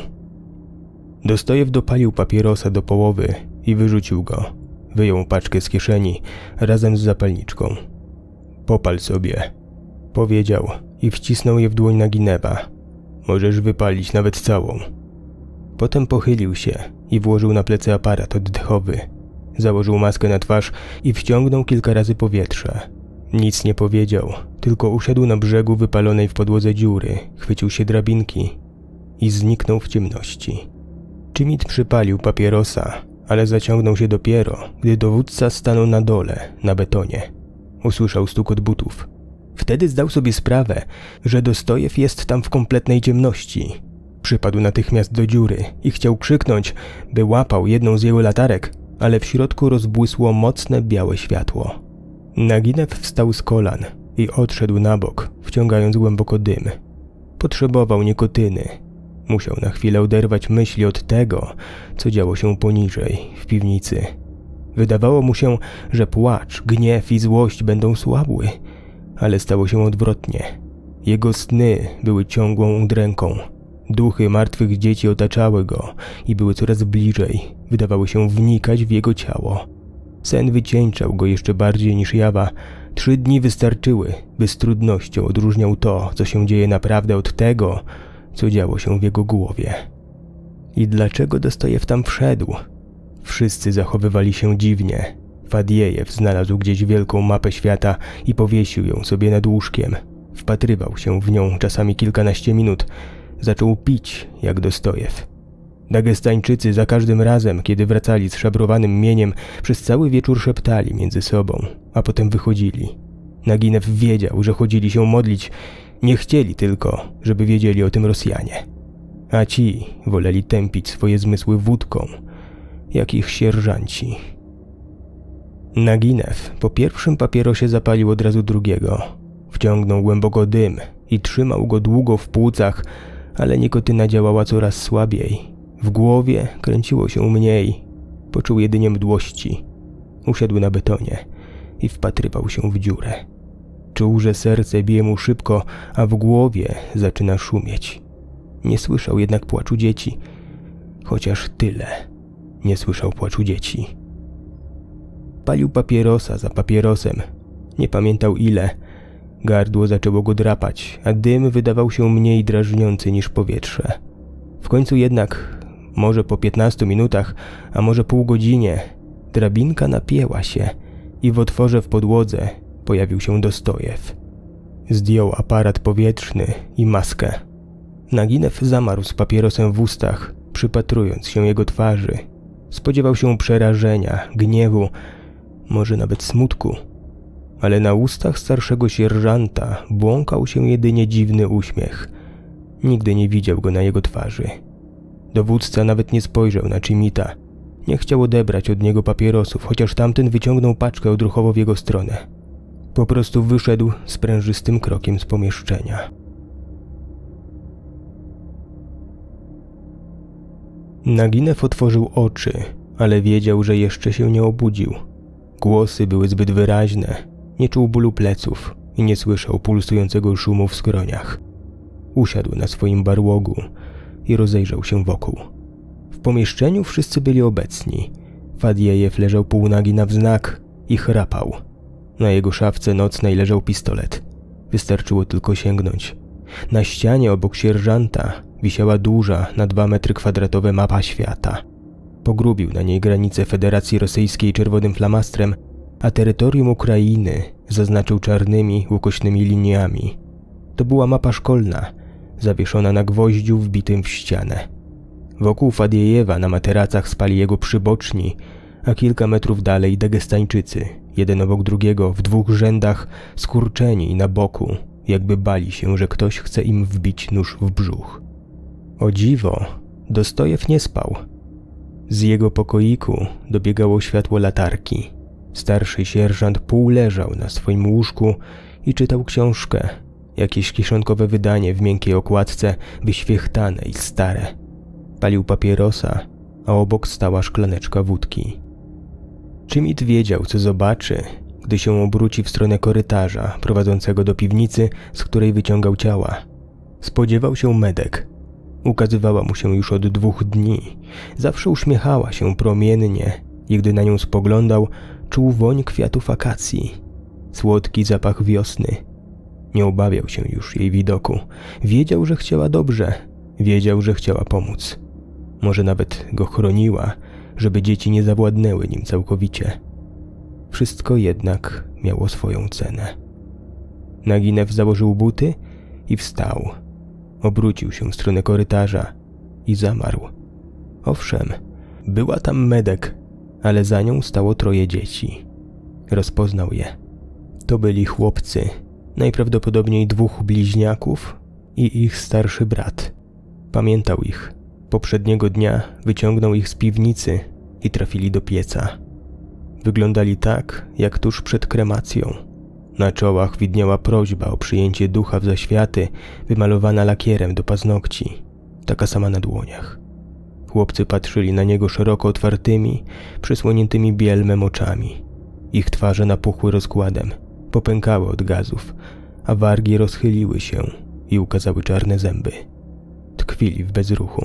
Dostojew dopalił papierosa do połowy i wyrzucił go. Wyjął paczkę z kieszeni razem z zapalniczką. Popal sobie, powiedział i wcisnął je w dłoń Naginewa. Możesz wypalić nawet całą. Potem pochylił się i włożył na plecy aparat oddechowy. Założył maskę na twarz i wciągnął kilka razy powietrze. Nic nie powiedział, tylko usiadł na brzegu wypalonej w podłodze dziury, chwycił się drabinki i zniknął w ciemności. Chimit przypalił papierosa, ale zaciągnął się dopiero, gdy dowódca stanął na dole, na betonie. Usłyszał stukot butów. Wtedy zdał sobie sprawę, że Dostojew jest tam w kompletnej ciemności. Przypadł natychmiast do dziury i chciał krzyknąć, by łapał jedną z jego latarek, ale w środku rozbłysło mocne białe światło. Naginew wstał z kolan i odszedł na bok, wciągając głęboko dym. Potrzebował nikotyny. Musiał na chwilę oderwać myśli od tego, co działo się poniżej, w piwnicy. Wydawało mu się, że płacz, gniew i złość będą słabły, ale stało się odwrotnie. Jego sny były ciągłą udręką. Duchy martwych dzieci otaczały go i były coraz bliżej, wydawały się wnikać w jego ciało. Sen wycieńczał go jeszcze bardziej niż jawa. 3 dni wystarczyły, by z trudnością odróżniał to, co się dzieje naprawdę od tego, co działo się w jego głowie. I dlaczego Dostojew tam wszedł? Wszyscy zachowywali się dziwnie. Fadiejew znalazł gdzieś wielką mapę świata i powiesił ją sobie nad łóżkiem. Wpatrywał się w nią czasami kilkanaście minut. Zaczął pić jak Dostojew. Dagestańczycy za każdym razem, kiedy wracali z szabrowanym mieniem, przez cały wieczór szeptali między sobą, a potem wychodzili. Naginew wiedział, że chodzili się modlić. Nie chcieli tylko, żeby wiedzieli o tym Rosjanie. A ci woleli tępić swoje zmysły wódką, jak ich sierżanci. Naginew po pierwszym papierosie zapalił od razu drugiego. Wciągnął głęboko dym i trzymał go długo w płucach, ale nikotyna działała coraz słabiej. W głowie kręciło się mniej. Poczuł jedynie mdłości. Usiadł na betonie i wpatrywał się w dziurę. Czuł, że serce bije mu szybko, a w głowie zaczyna szumieć. Nie słyszał jednak płaczu dzieci. Chociaż tyle. Nie słyszał płaczu dzieci. Palił papierosa za papierosem. Nie pamiętał ile. Gardło zaczęło go drapać, a dym wydawał się mniej drażniący niż powietrze. W końcu jednak, może po 15 minutach, a może pół godzinie, drabinka napięła się i w otworze w podłodze pojawił się Dostojew. Zdjął aparat powietrzny i maskę. Naginew zamarł z papierosem w ustach, przypatrując się jego twarzy. Spodziewał się przerażenia, gniewu, może nawet smutku. Ale na ustach starszego sierżanta błąkał się jedynie dziwny uśmiech. Nigdy nie widział go na jego twarzy. Dowódca nawet nie spojrzał na Chimita. Nie chciał odebrać od niego papierosów, chociaż tamten wyciągnął paczkę odruchowo w jego stronę. Po prostu wyszedł sprężystym krokiem z pomieszczenia. Naginew otworzył oczy, ale wiedział, że jeszcze się nie obudził. Głosy były zbyt wyraźne. Nie czuł bólu pleców i nie słyszał pulsującego szumu w skroniach. Usiadł na swoim barłogu i rozejrzał się wokół. W pomieszczeniu wszyscy byli obecni. Fadiejew leżał półnagi na wznak i chrapał. Na jego szafce nocnej leżał pistolet. Wystarczyło tylko sięgnąć. Na ścianie obok sierżanta wisiała duża, na 2 metry kwadratowe mapa świata. Pogrubił na niej granice Federacji Rosyjskiej czerwonym flamastrem, a terytorium Ukrainy zaznaczył czarnymi, ukośnymi liniami. To była mapa szkolna, zawieszona na gwoździu wbitym w ścianę. Wokół Fadiejewa na materacach spali jego przyboczni, a kilka metrów dalej Dagestańczycy, jeden obok drugiego, w 2 rzędach, skurczeni na boku, jakby bali się, że ktoś chce im wbić nóż w brzuch. O dziwo, Dostojew nie spał. Z jego pokoiku dobiegało światło latarki. Starszy sierżant półleżał na swoim łóżku i czytał książkę, jakieś kieszonkowe wydanie w miękkiej okładce, wyświechtane i stare. Palił papierosa, a obok stała szklaneczka wódki. Chimit wiedział, co zobaczy, gdy się obróci w stronę korytarza prowadzącego do piwnicy, z której wyciągał ciała. Spodziewał się medek. Ukazywała mu się już od 2 dni. Zawsze uśmiechała się promiennie i gdy na nią spoglądał, czuł woń kwiatów akacji, słodki zapach wiosny. Nie obawiał się już jej widoku. Wiedział, że chciała dobrze. Wiedział, że chciała pomóc. Może nawet go chroniła, żeby dzieci nie zawładnęły nim całkowicie. Wszystko jednak miało swoją cenę. Naginew założył buty i wstał. Obrócił się w stronę korytarza i zamarł. Owszem, była tam Medek, ale za nią stało 3 dzieci. Rozpoznał je. To byli chłopcy, najprawdopodobniej 2 bliźniaków i ich starszy brat. Pamiętał ich. Poprzedniego dnia wyciągnął ich z piwnicy i trafili do pieca. Wyglądali tak, jak tuż przed kremacją. Na czołach widniała prośba o przyjęcie ducha w zaświaty, wymalowana lakierem do paznokci, taka sama na dłoniach. Chłopcy patrzyli na niego szeroko otwartymi, przysłoniętymi bielmem oczami. Ich twarze napuchły rozkładem, popękały od gazów, a wargi rozchyliły się i ukazały czarne zęby. Tkwili w bezruchu.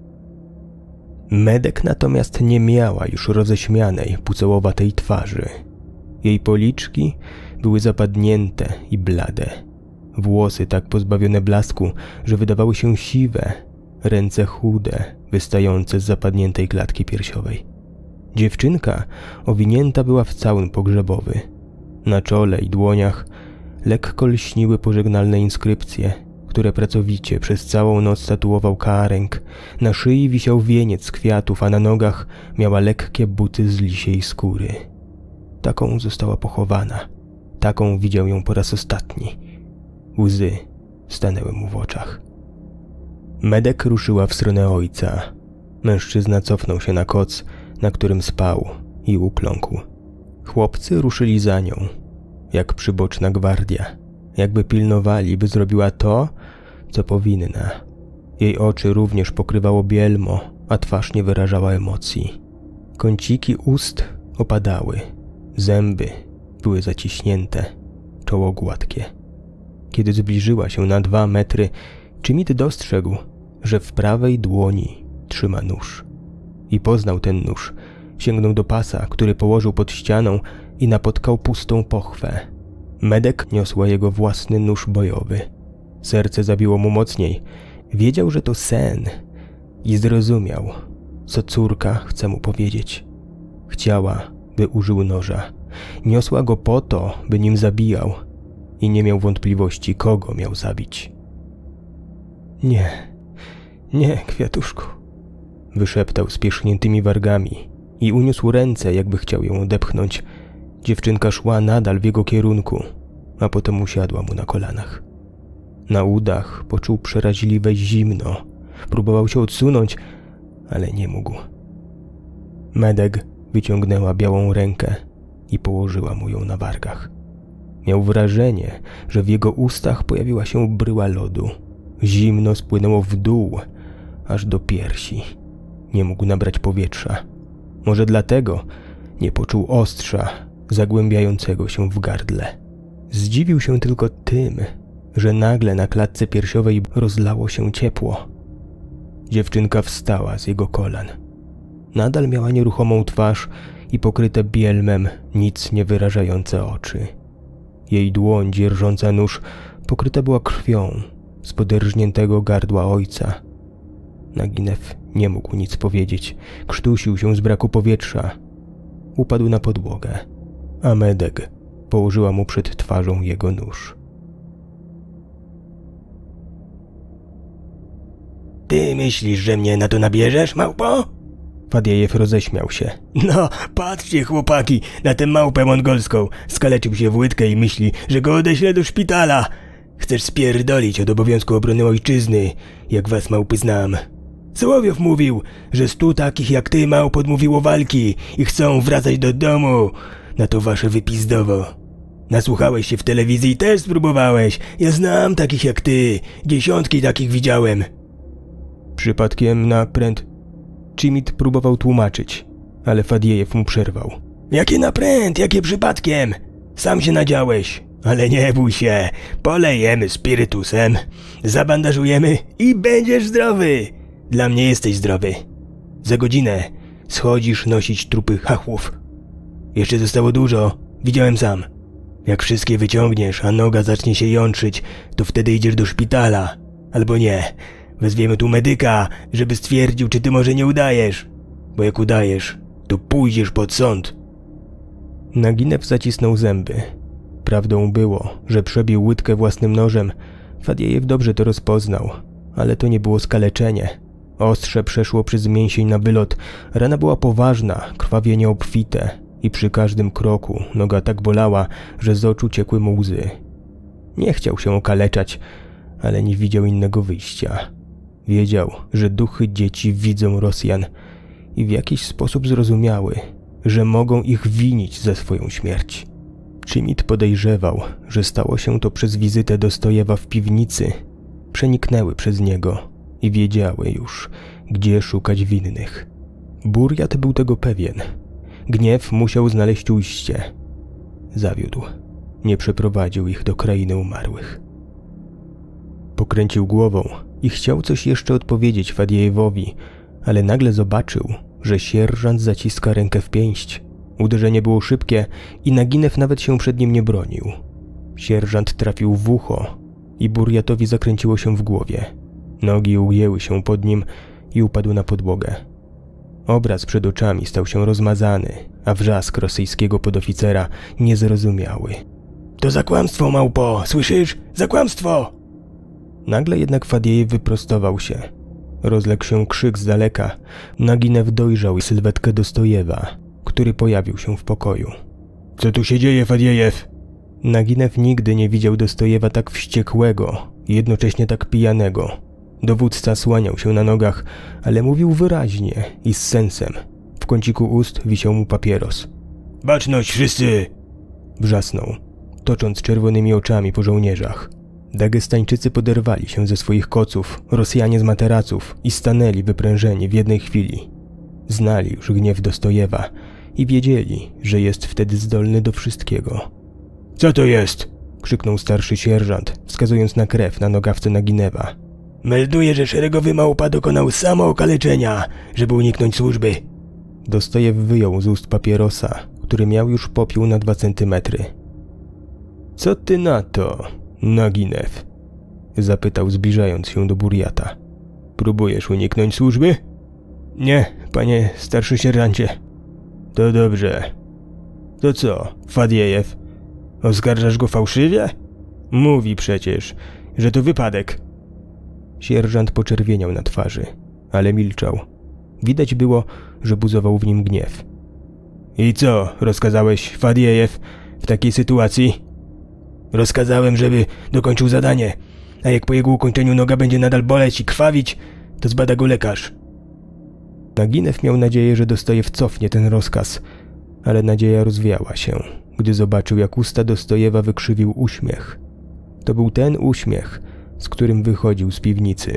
Medek natomiast nie miała już roześmianej, pucołowatej twarzy. Jej policzki były zapadnięte i blade. Włosy tak pozbawione blasku, że wydawały się siwe, ręce chude, wystające z zapadniętej klatki piersiowej. Dziewczynka owinięta była w całun pogrzebowy. Na czole i dłoniach lekko lśniły pożegnalne inskrypcje, które pracowicie przez całą noc tatuował Kaareng. Na szyi wisiał wieniec z kwiatów, a na nogach miała lekkie buty z lisiej skóry. Taką została pochowana. Taką widział ją po raz ostatni. Łzy stanęły mu w oczach. Medek ruszyła w stronę ojca. Mężczyzna cofnął się na koc, na którym spał, i ukląkł. Chłopcy ruszyli za nią, jak przyboczna gwardia, jakby pilnowali, by zrobiła to, co powinna. Jej oczy również pokrywało bielmo, a twarz nie wyrażała emocji. Kąciki ust opadały, zęby były zaciśnięte, czoło gładkie. Kiedy zbliżyła się na 2 metry, Chimit dostrzegł, że w prawej dłoni trzyma nóż. I poznał ten nóż. Sięgnął do pasa, który położył pod ścianą, i napotkał pustą pochwę. Medek niosła jego własny nóż bojowy. Serce zabiło mu mocniej. Wiedział, że to sen i zrozumiał, co córka chce mu powiedzieć. Chciała, by użył noża. Niosła go po to, by nim zabijał i nie miał wątpliwości, kogo miał zabić. Nie, nie, kwiatuszku, wyszeptał z pierzchniętymi wargami i uniósł ręce, jakby chciał ją odepchnąć. Dziewczynka szła nadal w jego kierunku, a potem usiadła mu na kolanach. Na udach poczuł przeraźliwe zimno. Próbował się odsunąć, ale nie mógł. Medek wyciągnęła białą rękę i położyła mu ją na wargach. Miał wrażenie, że w jego ustach pojawiła się bryła lodu. Zimno spłynęło w dół, aż do piersi. Nie mógł nabrać powietrza. Może dlatego nie poczuł ostrza zagłębiającego się w gardle. Zdziwił się tylko tym, że nagle na klatce piersiowej rozlało się ciepło. Dziewczynka wstała z jego kolan. Nadal miała nieruchomą twarz i pokryte bielmem nic nie wyrażające oczy. Jej dłoń dzierżąca nóż pokryta była krwią z poderżniętego gardła ojca. Naginew nie mógł nic powiedzieć. Krztusił się z braku powietrza. Upadł na podłogę, a Medek położyła mu przed twarzą jego nóż. Ty myślisz, że mnie na to nabierzesz, małpo? Fadiejew roześmiał się. No, patrzcie, chłopaki, na tę małpę mongolską. Skaleczył się w łydkę i myśli, że go odeślę do szpitala. Chcesz spierdolić od obowiązku obrony ojczyzny, jak was małpy znam. Sołowiow mówił, że 100 takich jak ty małp odmówiło walki i chcą wracać do domu. Na to wasze wypizdowo. Nasłuchałeś się w telewizji i też spróbowałeś. Ja znam takich jak ty. 10 takich widziałem. Przypadkiem na pręd... Chimit próbował tłumaczyć, ale Fadiejew mu przerwał. Jakie na pręd, jakie przypadkiem? Sam się nadziałeś. Ale nie bój się, polejemy spirytusem, zabandażujemy i będziesz zdrowy. Dla mnie jesteś zdrowy. Za godzinę schodzisz nosić trupy chachłów. Jeszcze zostało dużo, widziałem sam. Jak wszystkie wyciągniesz, a noga zacznie się jątrzyć, to wtedy idziesz do szpitala. Albo nie, wezwiemy tu medyka, żeby stwierdził, czy ty może nie udajesz. Bo jak udajesz, to pójdziesz pod sąd. Naginew zacisnął zęby. Prawdą było, że przebił łydkę własnym nożem. Fadiejew dobrze to rozpoznał, ale to nie było skaleczenie. Ostrze przeszło przez mięsień na wylot, rana była poważna, krwawienie obfite i przy każdym kroku noga tak bolała, że z oczu ciekły mu łzy. Nie chciał się okaleczać, ale nie widział innego wyjścia. Wiedział, że duchy dzieci widzą Rosjan i w jakiś sposób zrozumiały, że mogą ich winić za swoją śmierć. Czimit podejrzewał, że stało się to przez wizytę Dostojewa w piwnicy. Przeniknęły przez niego i wiedziały już, gdzie szukać winnych. Burjat był tego pewien. Gniew musiał znaleźć ujście. Zawiódł. Nie przeprowadził ich do krainy umarłych. Pokręcił głową i chciał coś jeszcze odpowiedzieć Fadiejewowi, ale nagle zobaczył, że sierżant zaciska rękę w pięść. Uderzenie było szybkie i Naginew nawet się przed nim nie bronił. Sierżant trafił w ucho i Burjatowi zakręciło się w głowie. Nogi ujęły się pod nim i upadł na podłogę. Obraz przed oczami stał się rozmazany, a wrzask rosyjskiego podoficera niezrozumiały. To za kłamstwo, małpo, słyszysz? Za kłamstwo! Nagle jednak Fadiejew wyprostował się. Rozległ się krzyk z daleka. Naginew dojrzał sylwetkę Dostojewa, który pojawił się w pokoju. Co tu się dzieje, Fadiejew? Naginew nigdy nie widział Dostojewa tak wściekłego i jednocześnie tak pijanego. Dowódca słaniał się na nogach, ale mówił wyraźnie i z sensem. W kąciku ust wisiał mu papieros. Baczność wszyscy! Wrzasnął, tocząc czerwonymi oczami po żołnierzach. Dagestańczycy poderwali się ze swoich koców, Rosjanie z materaców i stanęli wyprężeni w jednej chwili. Znali już gniew Dostojewa i wiedzieli, że jest wtedy zdolny do wszystkiego. Co to jest? Krzyknął starszy sierżant, wskazując na krew na nogawce Naginewa. Melduję, że szeregowy małpa dokonał samookaleczenia, żeby uniknąć służby. Dostojew wyjął z ust papierosa, który miał już popiół na 2 centymetry. Co ty na to, Naginew? Zapytał, zbliżając się do Burjata. Próbujesz uniknąć służby? Nie, panie starszy sierżancie. To dobrze. To co, Fadiejew? Oskarżasz go fałszywie? Mówi przecież, że to wypadek. Sierżant poczerwieniał na twarzy, ale milczał. Widać było, że buzował w nim gniew. I co rozkazałeś, Fadiejew, w takiej sytuacji? Rozkazałem, żeby dokończył zadanie, a jak po jego ukończeniu noga będzie nadal boleć i krwawić, to zbada go lekarz. Naginew miał nadzieję, że Dostojew cofnie ten rozkaz, ale nadzieja rozwiała się, gdy zobaczył, jak usta Dostojewa wykrzywił uśmiech. To był ten uśmiech, z którym wychodził z piwnicy.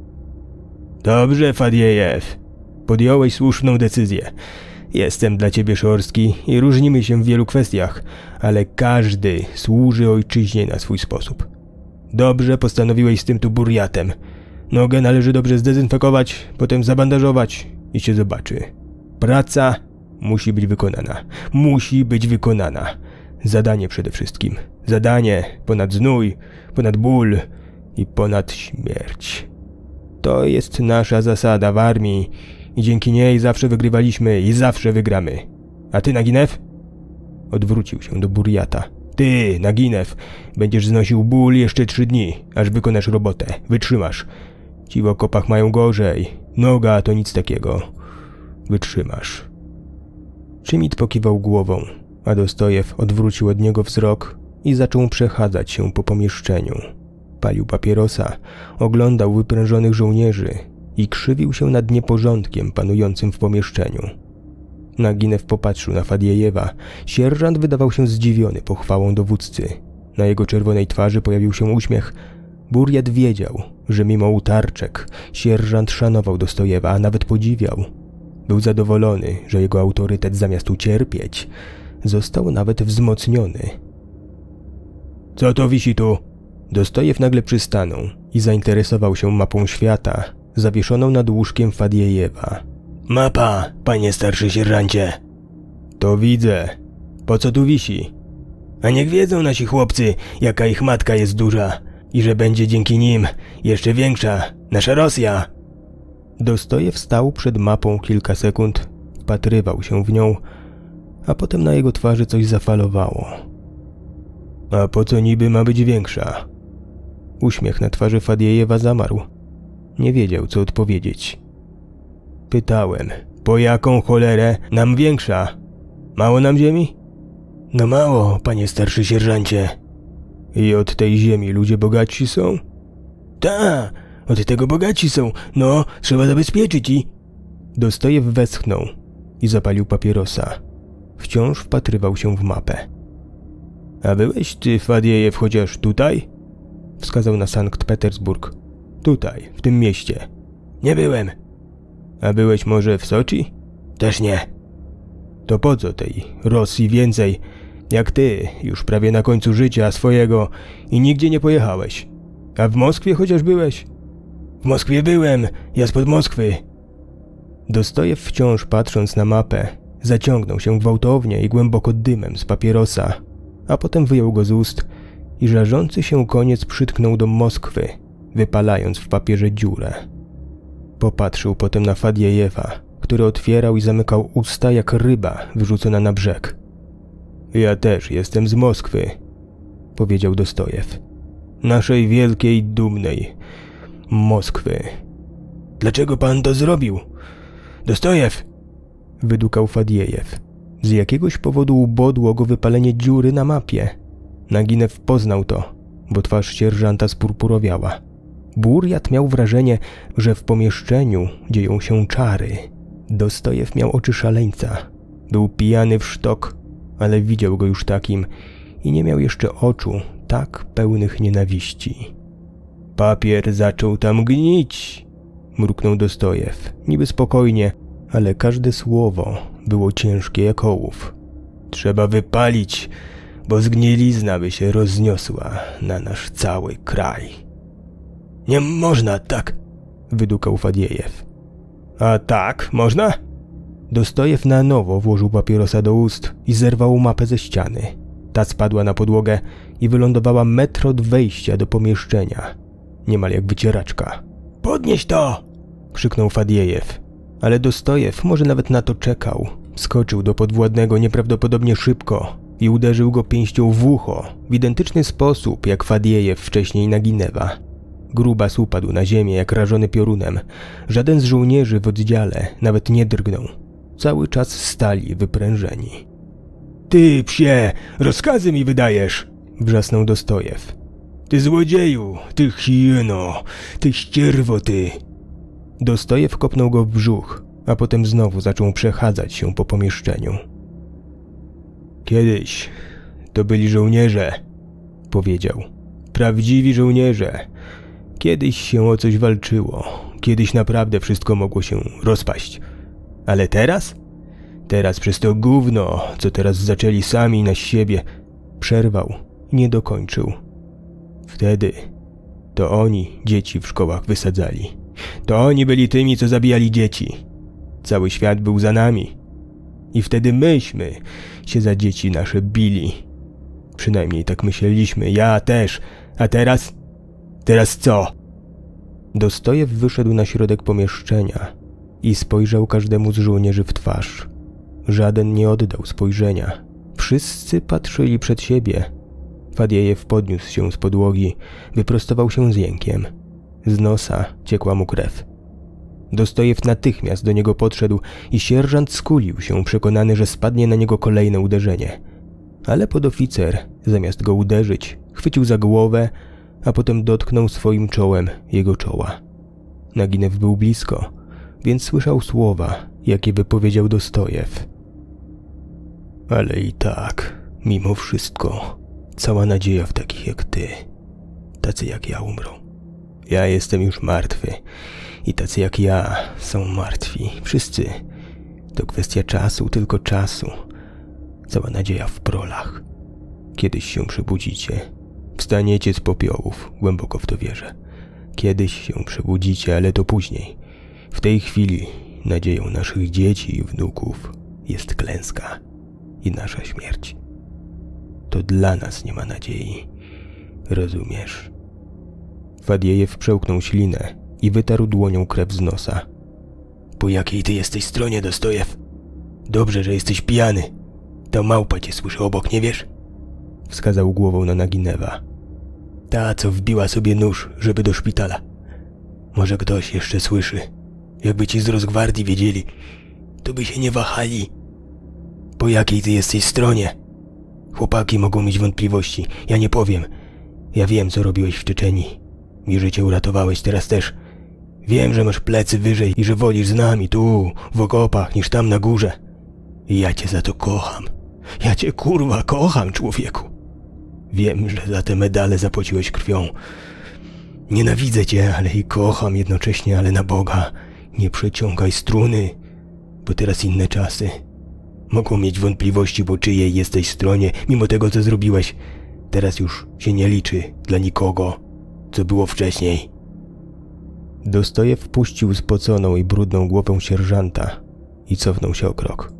Dobrze, Fadiejew. Podjąłeś słuszną decyzję. Jestem dla ciebie szorstki i różnimy się w wielu kwestiach, ale każdy służy ojczyźnie na swój sposób. Dobrze postanowiłeś z tym tu Burjatem. Nogę należy dobrze zdezynfekować, potem zabandażować i się zobaczy. Praca musi być wykonana. Musi być wykonana. Zadanie przede wszystkim. Zadanie ponad znój, ponad ból i ponad śmierć. To jest nasza zasada w armii i dzięki niej zawsze wygrywaliśmy i zawsze wygramy. A ty, Naginew? Odwrócił się do Burjata. Ty, Naginew, będziesz znosił ból jeszcze 3 dni, aż wykonasz robotę. Wytrzymasz. Ci w okopach mają gorzej. Noga to nic takiego. Wytrzymasz. Czimit pokiwał głową, a Dostojew odwrócił od niego wzrok i zaczął przechadzać się po pomieszczeniu. Palił papierosa, oglądał wyprężonych żołnierzy i krzywił się nad nieporządkiem panującym w pomieszczeniu. Naginew popatrzył na Fadiejewa. Sierżant wydawał się zdziwiony pochwałą dowódcy. Na jego czerwonej twarzy pojawił się uśmiech. Burjat wiedział, że mimo utarczek sierżant szanował Dostojewa, a nawet podziwiał. Był zadowolony, że jego autorytet zamiast ucierpieć, został nawet wzmocniony. Co to wisi tu? Dostojew nagle przystanął i zainteresował się mapą świata, zawieszoną nad łóżkiem Fadiejewa. Mapa, panie starszy sierżancie. To widzę. Po co tu wisi? A niech wiedzą nasi chłopcy, jaka ich matka jest duża i że będzie dzięki nim jeszcze większa nasza Rosja. Dostojew stał przed mapą kilka sekund, wpatrywał się w nią, a potem na jego twarzy coś zafalowało. A po co niby ma być większa? Uśmiech na twarzy Fadiejewa zamarł. Nie wiedział, co odpowiedzieć. Pytałem, po jaką cholerę nam większa? Mało nam ziemi? No mało, panie starszy sierżancie. I od tej ziemi ludzie bogatsi są? Ta, od tego bogaci są. No, trzeba zabezpieczyć i... Dostojew westchnął i zapalił papierosa. Wciąż wpatrywał się w mapę. A byłeś ty, Fadiejew, chociaż tutaj? Wskazał na Sankt Petersburg. Tutaj, w tym mieście. Nie byłem. A byłeś może w Soczi? Też nie. To po co tej Rosji więcej, jak ty, już prawie na końcu życia swojego i nigdzie nie pojechałeś? A w Moskwie chociaż byłeś? W Moskwie byłem, ja spod Moskwy. Dostojew, wciąż patrząc na mapę, zaciągnął się gwałtownie i głęboko dymem z papierosa, a potem wyjął go z ust i żarzący się koniec przytknął do Moskwy, wypalając w papierze dziurę. Popatrzył potem na Fadiejewa, który otwierał i zamykał usta jak ryba wyrzucona na brzeg. Ja też jestem z Moskwy, powiedział Dostojew. Naszej wielkiej, dumnej Moskwy. Dlaczego pan to zrobił? Dostojew! Wydukał Fadiejew. Z jakiegoś powodu ubodło go wypalenie dziury na mapie. Naginew poznał to, bo twarz sierżanta spurpurowiała. Burjat miał wrażenie, że w pomieszczeniu dzieją się czary. Dostojew miał oczy szaleńca. Był pijany w sztok, ale widział go już takim i nie miał jeszcze oczu tak pełnych nienawiści. Papier zaczął tam gnić, mruknął Dostojew, niby spokojnie, ale każde słowo było ciężkie jak ołów. Trzeba wypalić, bo zgnilizna by się rozniosła na nasz cały kraj. Nie można tak, wydukał Fadiejew. A tak, można? Dostojew na nowo włożył papierosa do ust i zerwał mapę ze ściany. Ta spadła na podłogę i wylądowała metr od wejścia do pomieszczenia, niemal jak wycieraczka. Podnieś to! Krzyknął Fadiejew, ale Dostojew może nawet na to czekał. Skoczył do podwładnego nieprawdopodobnie szybko i uderzył go pięścią w ucho w identyczny sposób jak Fadiejew wcześniej Naginewa. Grubas upadł na ziemię jak rażony piorunem. Żaden z żołnierzy w oddziale nawet nie drgnął. Cały czas stali wyprężeni. Ty, psie, rozkazy mi wydajesz! Wrzasnął Dostojew. Ty złodzieju, ty hieno, ty ścierwo, ty! Dostojew kopnął go w brzuch, a potem znowu zaczął przechadzać się po pomieszczeniu. Kiedyś to byli żołnierze, powiedział. Prawdziwi żołnierze. Kiedyś się o coś walczyło. Kiedyś naprawdę wszystko mogło się rozpaść. Ale teraz? Teraz przez to gówno, co teraz zaczęli sami na siebie. Przerwał, nie dokończył. Wtedy to oni dzieci w szkołach wysadzali. To oni byli tymi, co zabijali dzieci. Cały świat był za nami. I wtedy myśmy się za dzieci nasze bili. Przynajmniej tak myśleliśmy, ja też. A teraz? Teraz co? Dostojew wyszedł na środek pomieszczenia i spojrzał każdemu z żołnierzy w twarz. Żaden nie oddał spojrzenia. Wszyscy patrzyli przed siebie. Fadiejew podniósł się z podłogi, wyprostował się z jękiem. Z nosa ciekła mu krew. Dostojew natychmiast do niego podszedł i sierżant skulił się, przekonany, że spadnie na niego kolejne uderzenie. Ale podoficer, zamiast go uderzyć, chwycił za głowę, a potem dotknął swoim czołem jego czoła. Naginew był blisko, więc słyszał słowa, jakie wypowiedział Dostojew. Ale i tak, mimo wszystko, cała nadzieja w takich jak ty, tacy jak ja umrą. Ja jestem już martwy i tacy jak ja są martwi. Wszyscy. To kwestia czasu, tylko czasu. Cała nadzieja w prolach. Kiedyś się przebudzicie. Wstaniecie z popiołów, głęboko w to wierzę. Kiedyś się przebudzicie, ale to później. W tej chwili nadzieją naszych dzieci i wnuków jest klęska i nasza śmierć. To dla nas nie ma nadziei. Rozumiesz? Fadiejew przełknął ślinę i wytarł dłonią krew z nosa. Po jakiej ty jesteś stronie, Dostojew? Dobrze, że jesteś pijany. Ta małpa cię słyszy obok, nie wiesz? Wskazał głową na Naginewa. Ta, co wbiła sobie nóż, żeby do szpitala. Może ktoś jeszcze słyszy. Jakby ci z Rosgwardii wiedzieli, to by się nie wahali. Po jakiej ty jesteś stronie? Chłopaki mogą mieć wątpliwości, ja nie powiem. Ja wiem, co robiłeś w Czeczenii. I życie uratowałeś teraz też. Wiem, że masz plecy wyżej i że wolisz z nami tu, w okopach, niż tam na górze. I ja cię za to kocham. Ja cię kurwa kocham, człowieku. Wiem, że za te medale zapłaciłeś krwią. Nienawidzę cię, ale i kocham jednocześnie, ale na Boga. Nie przeciągaj struny, bo teraz inne czasy. Mogą mieć wątpliwości, po czyjej jesteś stronie, mimo tego, co zrobiłeś. Teraz już się nie liczy dla nikogo, co było wcześniej. Dostojew wpuścił spoconą i brudną głowę sierżanta i cofnął się o krok.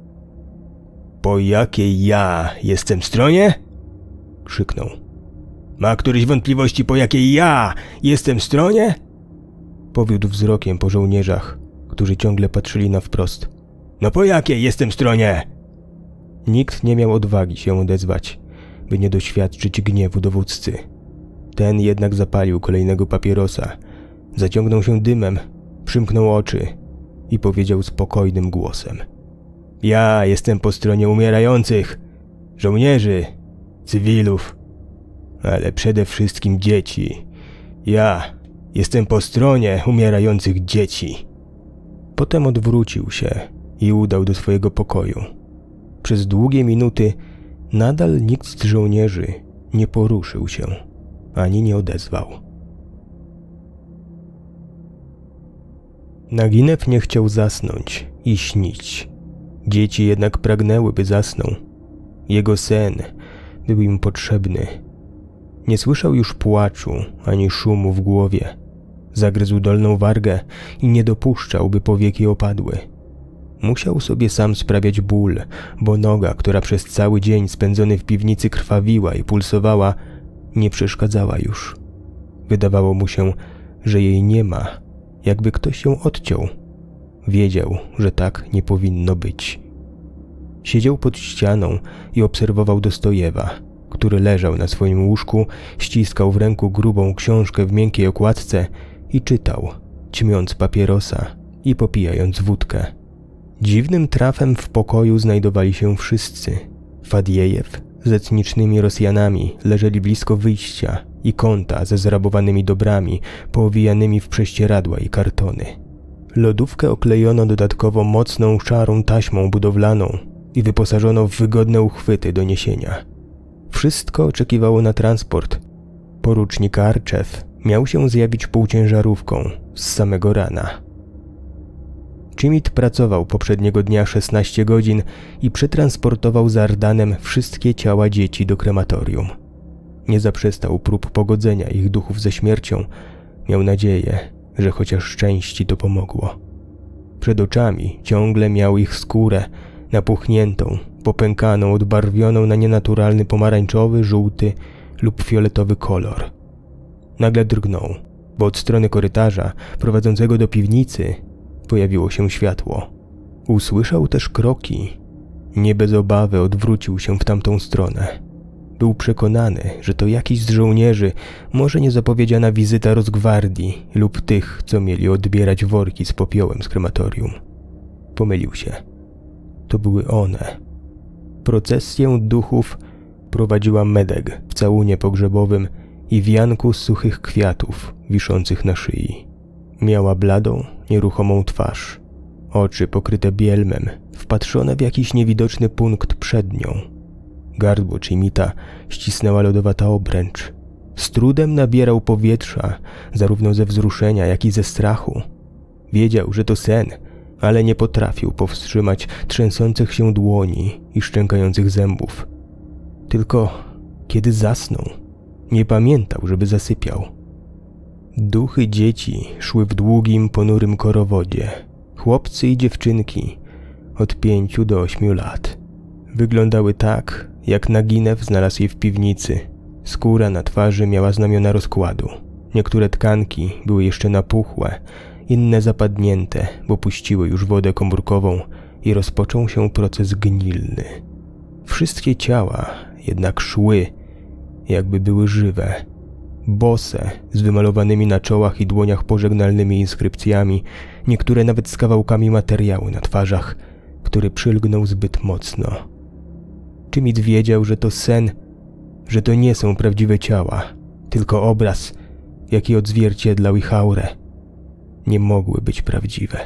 Po jakiej ja jestem stronie? Krzyknął. Ma któryś wątpliwości, po jakiej ja jestem stronie? Powiódł wzrokiem po żołnierzach, którzy ciągle patrzyli na wprost. No po jakiej jestem stronie? Nikt nie miał odwagi się odezwać, by nie doświadczyć gniewu dowódcy. Ten jednak zapalił kolejnego papierosa, zaciągnął się dymem, przymknął oczy i powiedział spokojnym głosem. Ja jestem po stronie umierających, żołnierzy, cywilów, ale przede wszystkim dzieci. Ja jestem po stronie umierających dzieci. Potem odwrócił się i udał do swojego pokoju. Przez długie minuty nadal nikt z żołnierzy nie poruszył się, ani nie odezwał. Naginew nie chciał zasnąć i śnić. Dzieci jednak pragnęły, by zasnął. Jego sen był im potrzebny. Nie słyszał już płaczu ani szumu w głowie. Zagryzł dolną wargę i nie dopuszczał, by powieki opadły. Musiał sobie sam sprawiać ból, bo noga, która przez cały dzień spędzony w piwnicy krwawiła i pulsowała, nie przeszkadzała już. Wydawało mu się, że jej nie ma, jakby ktoś ją odciął. Wiedział, że tak nie powinno być. Siedział pod ścianą i obserwował Dostojewa, który leżał na swoim łóżku, ściskał w ręku grubą książkę w miękkiej okładce i czytał, ćmiąc papierosa i popijając wódkę. Dziwnym trafem w pokoju znajdowali się wszyscy. Fadiejew z etnicznymi Rosjanami leżeli blisko wyjścia i kąta ze zrabowanymi dobrami, poowijanymi w prześcieradła i kartony. Lodówkę oklejono dodatkowo mocną, szarą taśmą budowlaną i wyposażono w wygodne uchwyty do niesienia. Wszystko oczekiwało na transport. Porucznik Arczew miał się zjawić półciężarówką z samego rana. Chimit pracował poprzedniego dnia 16 godzin i przetransportował za Ardanem wszystkie ciała dzieci do krematorium. Nie zaprzestał prób pogodzenia ich duchów ze śmiercią. Miał nadzieję, że chociaż części to pomogło. Przed oczami ciągle miał ich skórę, napuchniętą, popękaną, odbarwioną na nienaturalny pomarańczowy, żółty lub fioletowy kolor. Nagle drgnął, bo od strony korytarza prowadzącego do piwnicy pojawiło się światło. Usłyszał też kroki. Nie bez obawy odwrócił się w tamtą stronę. Był przekonany, że to jakiś z żołnierzy, może niezapowiedziana wizyta Rosgwardii lub tych, co mieli odbierać worki z popiołem z krematorium. Pomylił się. To były one. Procesję duchów prowadziła Medeg w całunie pogrzebowym i wianku z suchych kwiatów wiszących na szyi. Miała bladą, nieruchomą twarz, oczy pokryte bielmem, wpatrzone w jakiś niewidoczny punkt przed nią. Gardło Chimita ścisnęła lodowata obręcz. Z trudem nabierał powietrza, zarówno ze wzruszenia, jak i ze strachu. Wiedział, że to sen, ale nie potrafił powstrzymać trzęsących się dłoni i szczękających zębów. Tylko kiedy zasnął, Nie pamiętał, żeby zasypiał. Duchy dzieci szły w długim, ponurym korowodzie. Chłopcy i dziewczynki od 5 do 8 lat. Wyglądały tak, jak Naginew znalazł je w piwnicy. Skóra na twarzy miała znamiona rozkładu. Niektóre tkanki były jeszcze napuchłe, inne zapadnięte, bo puściły już wodę komórkową i rozpoczął się proces gnilny. Wszystkie ciała jednak szły, jakby były żywe. Bose, z wymalowanymi na czołach i dłoniach pożegnalnymi inskrypcjami, niektóre nawet z kawałkami materiału na twarzach, który przylgnął zbyt mocno. Czymit wiedział, że to sen, że to nie są prawdziwe ciała, tylko obraz, jaki odzwierciedlał ich aurę. Nie mogły być prawdziwe.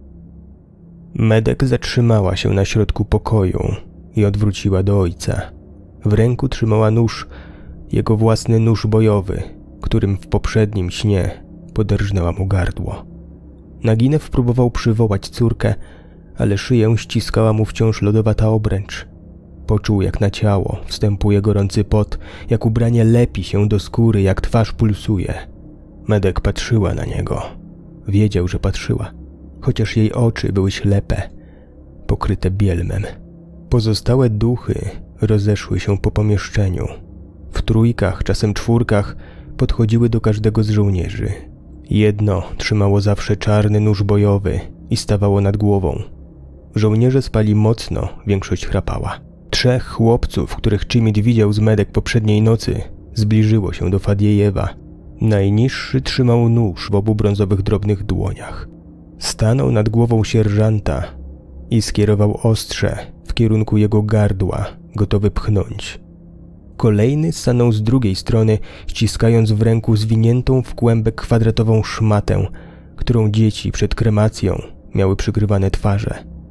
Medek zatrzymała się na środku pokoju i odwróciła do ojca. W ręku trzymała nóż, jego własny nóż bojowy, którym w poprzednim śnie poderżnęła mu gardło. Naginew próbował przywołać córkę, ale szyję ściskała mu wciąż lodowata obręcz. Poczuł, jak na ciało wstępuje gorący pot, jak ubranie lepi się do skóry, jak twarz pulsuje. Medek patrzyła na niego. Wiedział, że patrzyła, chociaż jej oczy były ślepe, pokryte bielmem. Pozostałe duchy rozeszły się po pomieszczeniu. W trójkach, czasem czwórkach podchodziły do każdego z żołnierzy. Jedno trzymało zawsze czarny nóż bojowy i stawało nad głową. Żołnierze spali mocno, większość chrapała. 3 chłopców, których Czimit widział z Medek poprzedniej nocy, zbliżyło się do Fadiejewa. Najniższy trzymał nóż w obu brązowych drobnych dłoniach. Stanął nad głową sierżanta i skierował ostrze w kierunku jego gardła, gotowy pchnąć. Kolejny stanął z drugiej strony, ściskając w ręku zwiniętą w kłębek kwadratową szmatę, którą dzieci przed kremacją miały przykrywane twarze.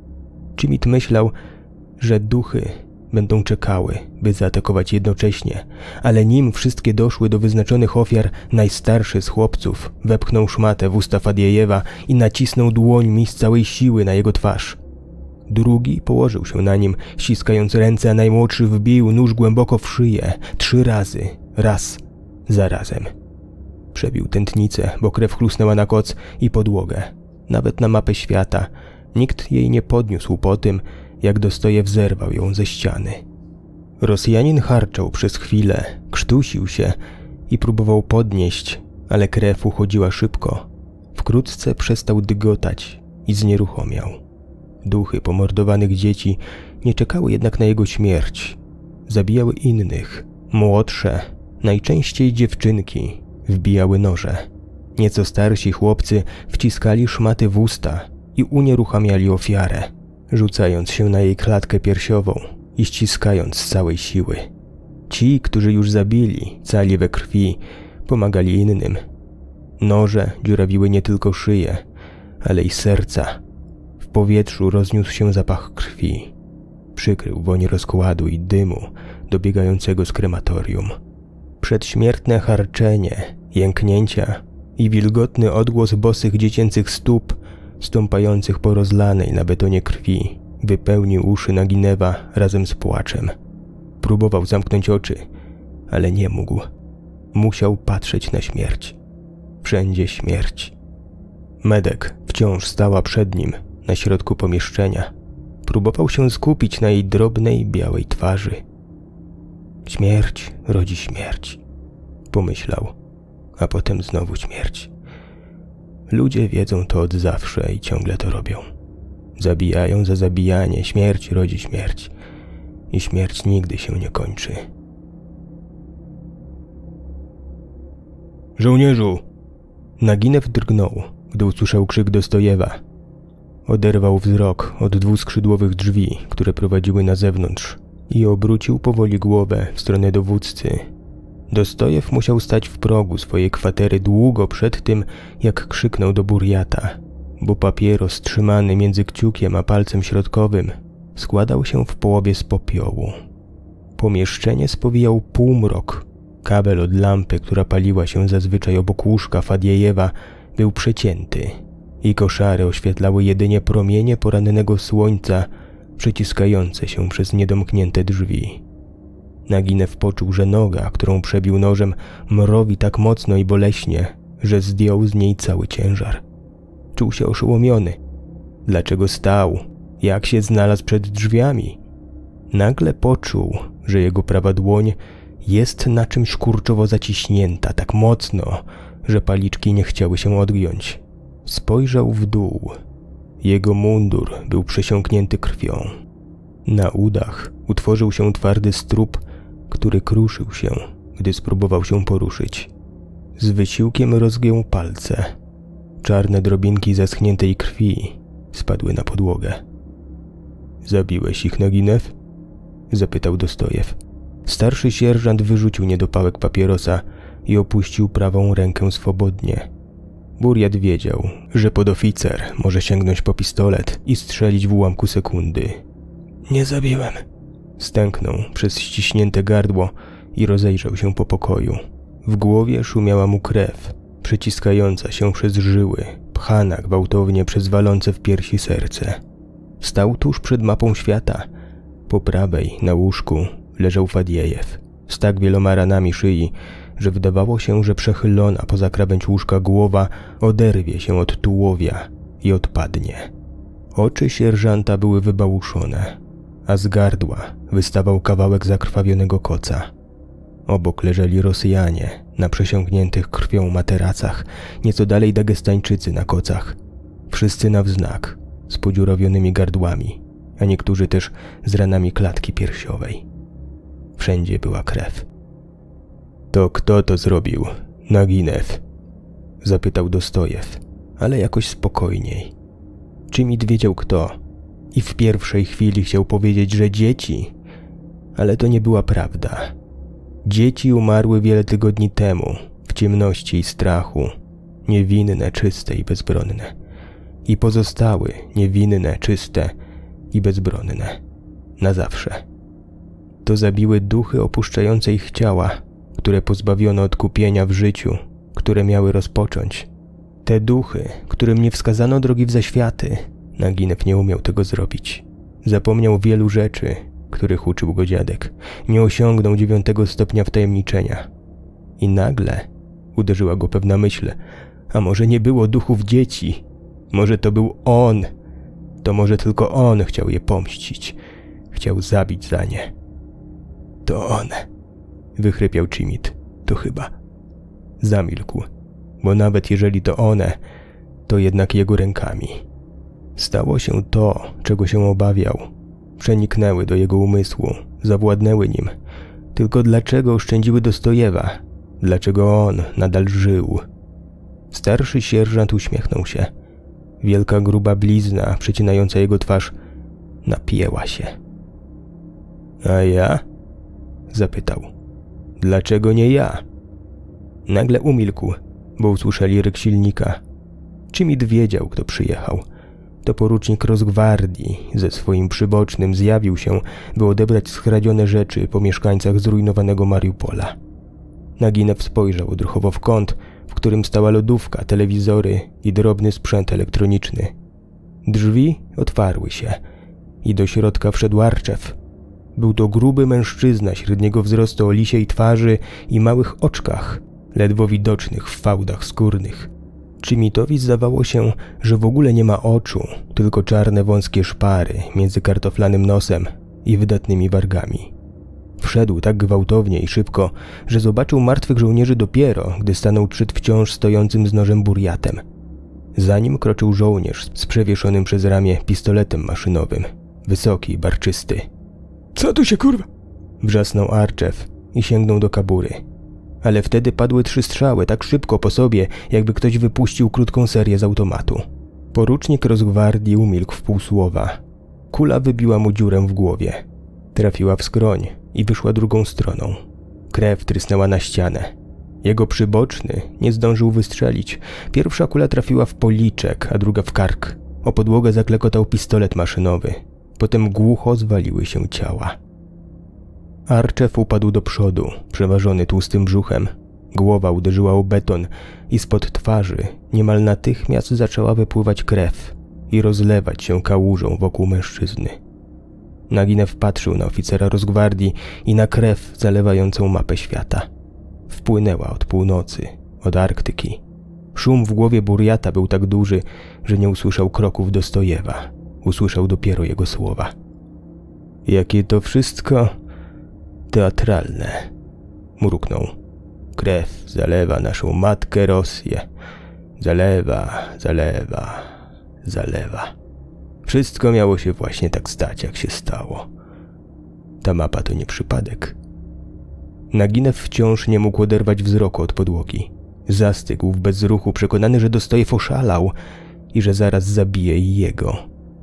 Czimit myślał, że duchy będą czekały, by zaatakować jednocześnie, ale nim wszystkie doszły do wyznaczonych ofiar, najstarszy z chłopców wepchnął szmatę w usta Fadiejewa i nacisnął dłońmi z całej siły na jego twarz. Drugi położył się na nim, ściskając ręce, a najmłodszy wbił nóż głęboko w szyję 3 razy, raz za razem. Przebił tętnicę, bo krew chlusnęła na koc i podłogę. Nawet na mapę świata nikt jej nie podniósł po tym, jak Dostojew zerwał ją ze ściany. Rosjanin harczał przez chwilę, krztusił się i próbował podnieść, ale krew uchodziła szybko. Wkrótce przestał dygotać i znieruchomiał. Duchy pomordowanych dzieci nie czekały jednak na jego śmierć. Zabijały innych, młodsze, najczęściej dziewczynki, wbijały noże. Nieco starsi chłopcy wciskali szmaty w usta i unieruchamiali ofiarę, rzucając się na jej klatkę piersiową i ściskając z całej siły. Ci, którzy już zabili, cali we krwi, pomagali innym. Noże dziurawiły nie tylko szyję, ale i serca. W powietrzu rozniósł się zapach krwi. Przykrył woń rozkładu i dymu dobiegającego z krematorium. Przedśmiertne harczenie, jęknięcia i wilgotny odgłos bosych dziecięcych stóp stąpających po rozlanej na betonie krwi wypełnił uszy Naginewa razem z płaczem. Próbował zamknąć oczy, ale nie mógł. Musiał patrzeć na śmierć. Wszędzie śmierć. Medek wciąż stała przed nim, na środku pomieszczenia. Próbował się skupić na jej drobnej, białej twarzy. Śmierć rodzi śmierć, pomyślał, a potem znowu śmierć. Ludzie wiedzą to od zawsze i ciągle to robią. Zabijają za zabijanie, śmierć rodzi śmierć i śmierć nigdy się nie kończy. Żołnierzu! Naginew drgnął, gdy usłyszał krzyk Dostojewa. Oderwał wzrok od 2 skrzydłowych drzwi, które prowadziły na zewnątrz, i obrócił powoli głowę w stronę dowódcy. Dostojew musiał stać w progu swojej kwatery długo przed tym, jak krzyknął do Burjata, bo papieros trzymany między kciukiem a palcem środkowym składał się w połowie z popiołu. Pomieszczenie spowijał półmrok. Kabel od lampy, która paliła się zazwyczaj obok łóżka Fadiejewa, był przecięty i koszary oświetlały jedynie promienie porannego słońca przeciskające się przez niedomknięte drzwi. Naginew poczuł, że noga, którą przebił nożem, mrowi tak mocno i boleśnie, że zdjął z niej cały ciężar. Czuł się oszołomiony. Dlaczego stał? Jak się znalazł przed drzwiami? Nagle poczuł, że jego prawa dłoń jest na czymś kurczowo zaciśnięta tak mocno, że paliczki nie chciały się odgiąć. Spojrzał w dół. Jego mundur był przesiąknięty krwią. Na udach utworzył się twardy strób, który kruszył się, gdy spróbował się poruszyć. Z wysiłkiem rozgiął palce. Czarne drobinki zaschniętej krwi spadły na podłogę. Zabiłeś ich, Naginew? Zapytał Dostojew. Starszy sierżant wyrzucił niedopałek papierosa i opuścił prawą rękę swobodnie. Buriat wiedział, że podoficer może sięgnąć po pistolet i strzelić w ułamku sekundy. Nie zabiłem. Stęknął przez ściśnięte gardło i rozejrzał się po pokoju. W głowie szumiała mu krew, przeciskająca się przez żyły, pchana gwałtownie przez walące w piersi serce. Stał tuż przed mapą świata. Po prawej, na łóżku, leżał Fadiejew, z tak wieloma ranami szyi, że wydawało się, że przechylona poza krawędź łóżka głowa oderwie się od tułowia i odpadnie. Oczy sierżanta były wybałuszone, a z gardła wystawał kawałek zakrwawionego koca. Obok leżeli Rosjanie na przesiąkniętych krwią materacach, nieco dalej Dagestańczycy na kocach. Wszyscy na wznak, z podziurawionymi gardłami, a niektórzy też z ranami klatki piersiowej. Wszędzie była krew. To kto to zrobił, Naginew? Zapytał Dostojew, ale jakoś spokojniej. Czimit wiedział kto i w pierwszej chwili chciał powiedzieć, że dzieci, ale to nie była prawda. Dzieci umarły wiele tygodni temu, w ciemności i strachu, niewinne, czyste i bezbronne. I pozostały niewinne, czyste i bezbronne. Na zawsze. To zabiły duchy opuszczające ich ciała, które pozbawiono odkupienia w życiu, które miały rozpocząć. Te duchy, którym nie wskazano drogi w zaświaty. Naginew nie umiał tego zrobić. Zapomniał wielu rzeczy, których uczył go dziadek. Nie osiągnął 9. stopnia wtajemniczenia. I nagle uderzyła go pewna myśl. A może nie było duchów dzieci? Może to był on? To może tylko on chciał je pomścić. Chciał zabić za nie. To one, wychrypiał Czimit. To chyba. Zamilkł, bo nawet jeżeli to one, to jednak jego rękami. Stało się to, czego się obawiał. Przeniknęły do jego umysłu, zawładnęły nim. Tylko dlaczego oszczędziły Dostojewa? Dlaczego on nadal żył? Starszy sierżant uśmiechnął się. Wielka gruba blizna przecinająca jego twarz napięła się. A ja? Zapytał. Dlaczego nie ja? Nagle umilkł, bo usłyszeli ryk silnika. Czimit wiedział, kto przyjechał. To porucznik Rosgwardii ze swoim przybocznym zjawił się, by odebrać skradzione rzeczy po mieszkańcach zrujnowanego Mariupola. Naginew spojrzał odruchowo w kąt, w którym stała lodówka, telewizory i drobny sprzęt elektroniczny. Drzwi otwarły się i do środka wszedł Arczew. Był to gruby mężczyzna średniego wzrostu o lisiej twarzy i małych oczkach, ledwo widocznych w fałdach skórnych. Czimitowi zdawało się, że w ogóle nie ma oczu, tylko czarne wąskie szpary między kartoflanym nosem i wydatnymi wargami. Wszedł tak gwałtownie i szybko, że zobaczył martwych żołnierzy dopiero, gdy stanął przed wciąż stojącym z nożem Buriatem. Za nim kroczył żołnierz z przewieszonym przez ramię pistoletem maszynowym, wysoki i barczysty. Co tu się kurwa? Wrzasnął Arczew i sięgnął do kabury. Ale wtedy padły 3 strzały tak szybko po sobie, jakby ktoś wypuścił krótką serię z automatu. Porucznik Rosgwardii umilkł w półsłowa. Kula wybiła mu dziurę w głowie. Trafiła w skroń i wyszła drugą stroną. Krew trysnęła na ścianę. Jego przyboczny nie zdążył wystrzelić. Pierwsza kula trafiła w policzek, a druga w kark. O podłogę zaklekotał pistolet maszynowy. Potem głucho zwaliły się ciała. Arczew upadł do przodu, przeważony tłustym brzuchem. Głowa uderzyła o beton i spod twarzy niemal natychmiast zaczęła wypływać krew i rozlewać się kałużą wokół mężczyzny. Naginew patrzył na oficera Rosgwardii i na krew zalewającą mapę świata. Wpłynęła od północy, od Arktyki. Szum w głowie Burjata był tak duży, że nie usłyszał kroków Dostojewa. Usłyszał dopiero jego słowa. Jakie to wszystko teatralne, mruknął. Krew zalewa naszą matkę Rosję. Zalewa. Wszystko miało się właśnie tak stać, jak się stało. Ta mapa to nie przypadek. Naginew wciąż nie mógł oderwać wzroku od podłogi. Zastygł w bezruchu, przekonany, że Dostojew oszalał i że zaraz zabije i jego.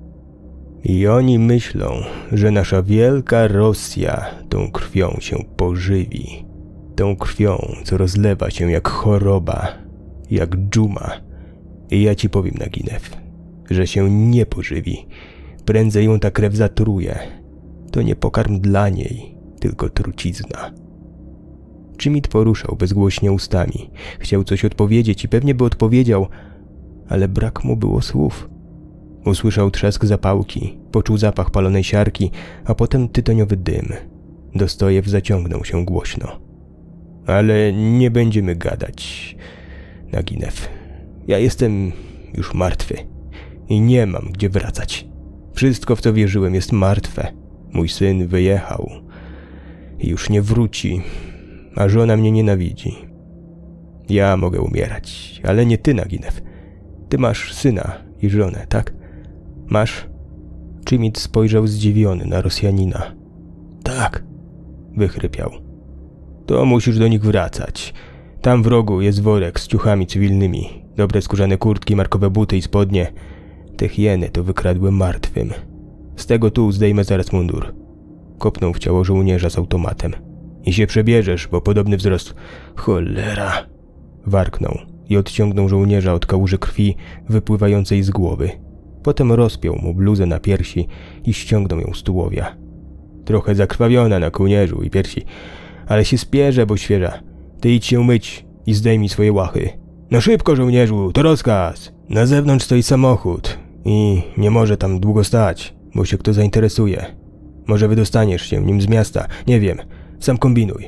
I oni myślą, że nasza wielka Rosja tą krwią się pożywi. Tą krwią, co rozlewa się jak choroba, jak dżuma. I ja ci powiem, Naginew, że się nie pożywi. Prędzej ją ta krew zatruje. To nie pokarm dla niej, tylko trucizna. Chimit poruszał bezgłośnie ustami. Chciał coś odpowiedzieć i pewnie by odpowiedział, ale brak mu było słów. Usłyszał trzask zapałki, poczuł zapach palonej siarki, a potem tytoniowy dym. Dostojew zaciągnął się głośno. Ale nie będziemy gadać, Naginew. Ja jestem już martwy i nie mam gdzie wracać. Wszystko, w co wierzyłem, jest martwe. Mój syn wyjechał i już nie wróci, a żona mnie nienawidzi. Ja mogę umierać, ale nie ty, Naginew. Ty masz syna i żonę, tak? Masz? Chimit spojrzał zdziwiony na Rosjanina. Tak, wychrypiał. To musisz do nich wracać. Tam w rogu jest worek z ciuchami cywilnymi. Dobre skórzane kurtki, markowe buty i spodnie. Te hieny to wykradły martwym. Z tego tu zdejmę zaraz mundur. Kopnął w ciało żołnierza z automatem. I się przebierzesz, bo podobny wzrost... Cholera! Warknął i odciągnął żołnierza od kałuży krwi wypływającej z głowy. Potem rozpiął mu bluzę na piersi i ściągnął ją z tułowia. Trochę zakrwawiona na kołnierzu i piersi, ale się spierze, bo świeża. Ty idź się myć i zdejmij swoje łachy. No szybko, żołnierzu, to rozkaz! Na zewnątrz stoi samochód i nie może tam długo stać, bo się kto zainteresuje. Może wydostaniesz się nim z miasta, nie wiem, sam kombinuj.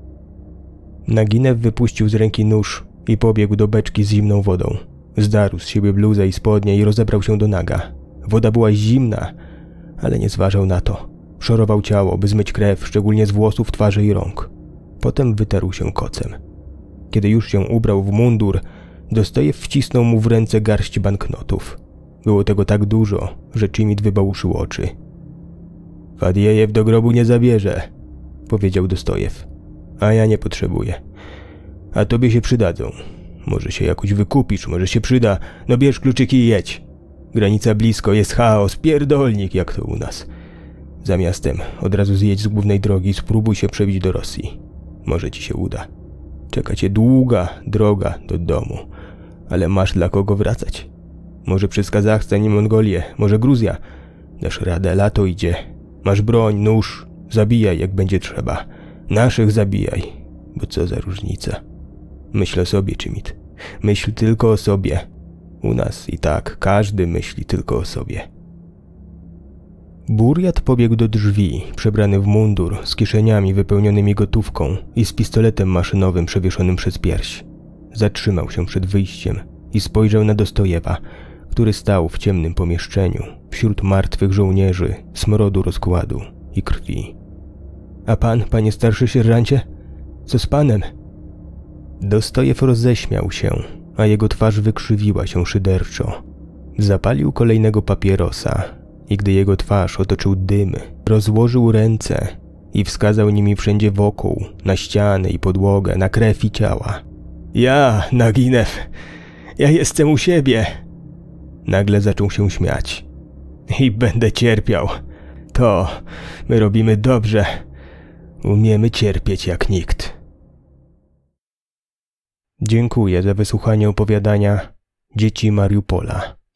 Naginew wypuścił z ręki nóż i pobiegł do beczki z zimną wodą. Zdarł z siebie bluzę i spodnie i rozebrał się do naga. Woda była zimna, ale nie zważał na to. Szorował ciało, by zmyć krew, szczególnie z włosów, twarzy i rąk. Potem wytarł się kocem. Kiedy już się ubrał w mundur, Dostojew wcisnął mu w ręce garść banknotów. Było tego tak dużo, że Chimit wybałuszył oczy. Fadiejew do grobu nie zabierze, powiedział Dostojew. A ja nie potrzebuję. A tobie się przydadzą. Może się jakoś wykupisz, może się przyda. No bierz kluczyki i jedź. Granica blisko, jest chaos, pierdolnik jak to u nas. Za miastem od razu zjedź z głównej drogi i spróbuj się przebić do Rosji. Może ci się uda. Czeka cię długa droga do domu. Ale masz dla kogo wracać. Może przez Kazachstan i Mongolię, może Gruzja. Dasz radę, lato idzie. Masz broń, nóż. Zabijaj jak będzie trzeba. Naszych zabijaj, bo co za różnica. Myśl o sobie, Chimit. Myśl tylko o sobie. U nas i tak każdy myśli tylko o sobie. Burjat pobiegł do drzwi, przebrany w mundur, z kieszeniami wypełnionymi gotówką i z pistoletem maszynowym przewieszonym przez pierś. Zatrzymał się przed wyjściem i spojrzał na Dostojewa, który stał w ciemnym pomieszczeniu, wśród martwych żołnierzy, smrodu rozkładu i krwi. A pan, panie starszy sierżancie? Co z panem? Dostojew roześmiał się, a jego twarz wykrzywiła się szyderczo. Zapalił kolejnego papierosa i gdy jego twarz otoczył dym, rozłożył ręce i wskazał nimi wszędzie wokół, na ściany i podłogę, na krew i ciała. Ja, Naginew, ja jestem u siebie. Nagle zaczął się śmiać. I będę cierpiał. To my robimy dobrze. Umiemy cierpieć jak nikt. Dziękuję za wysłuchanie opowiadania Dzieci Mariupola.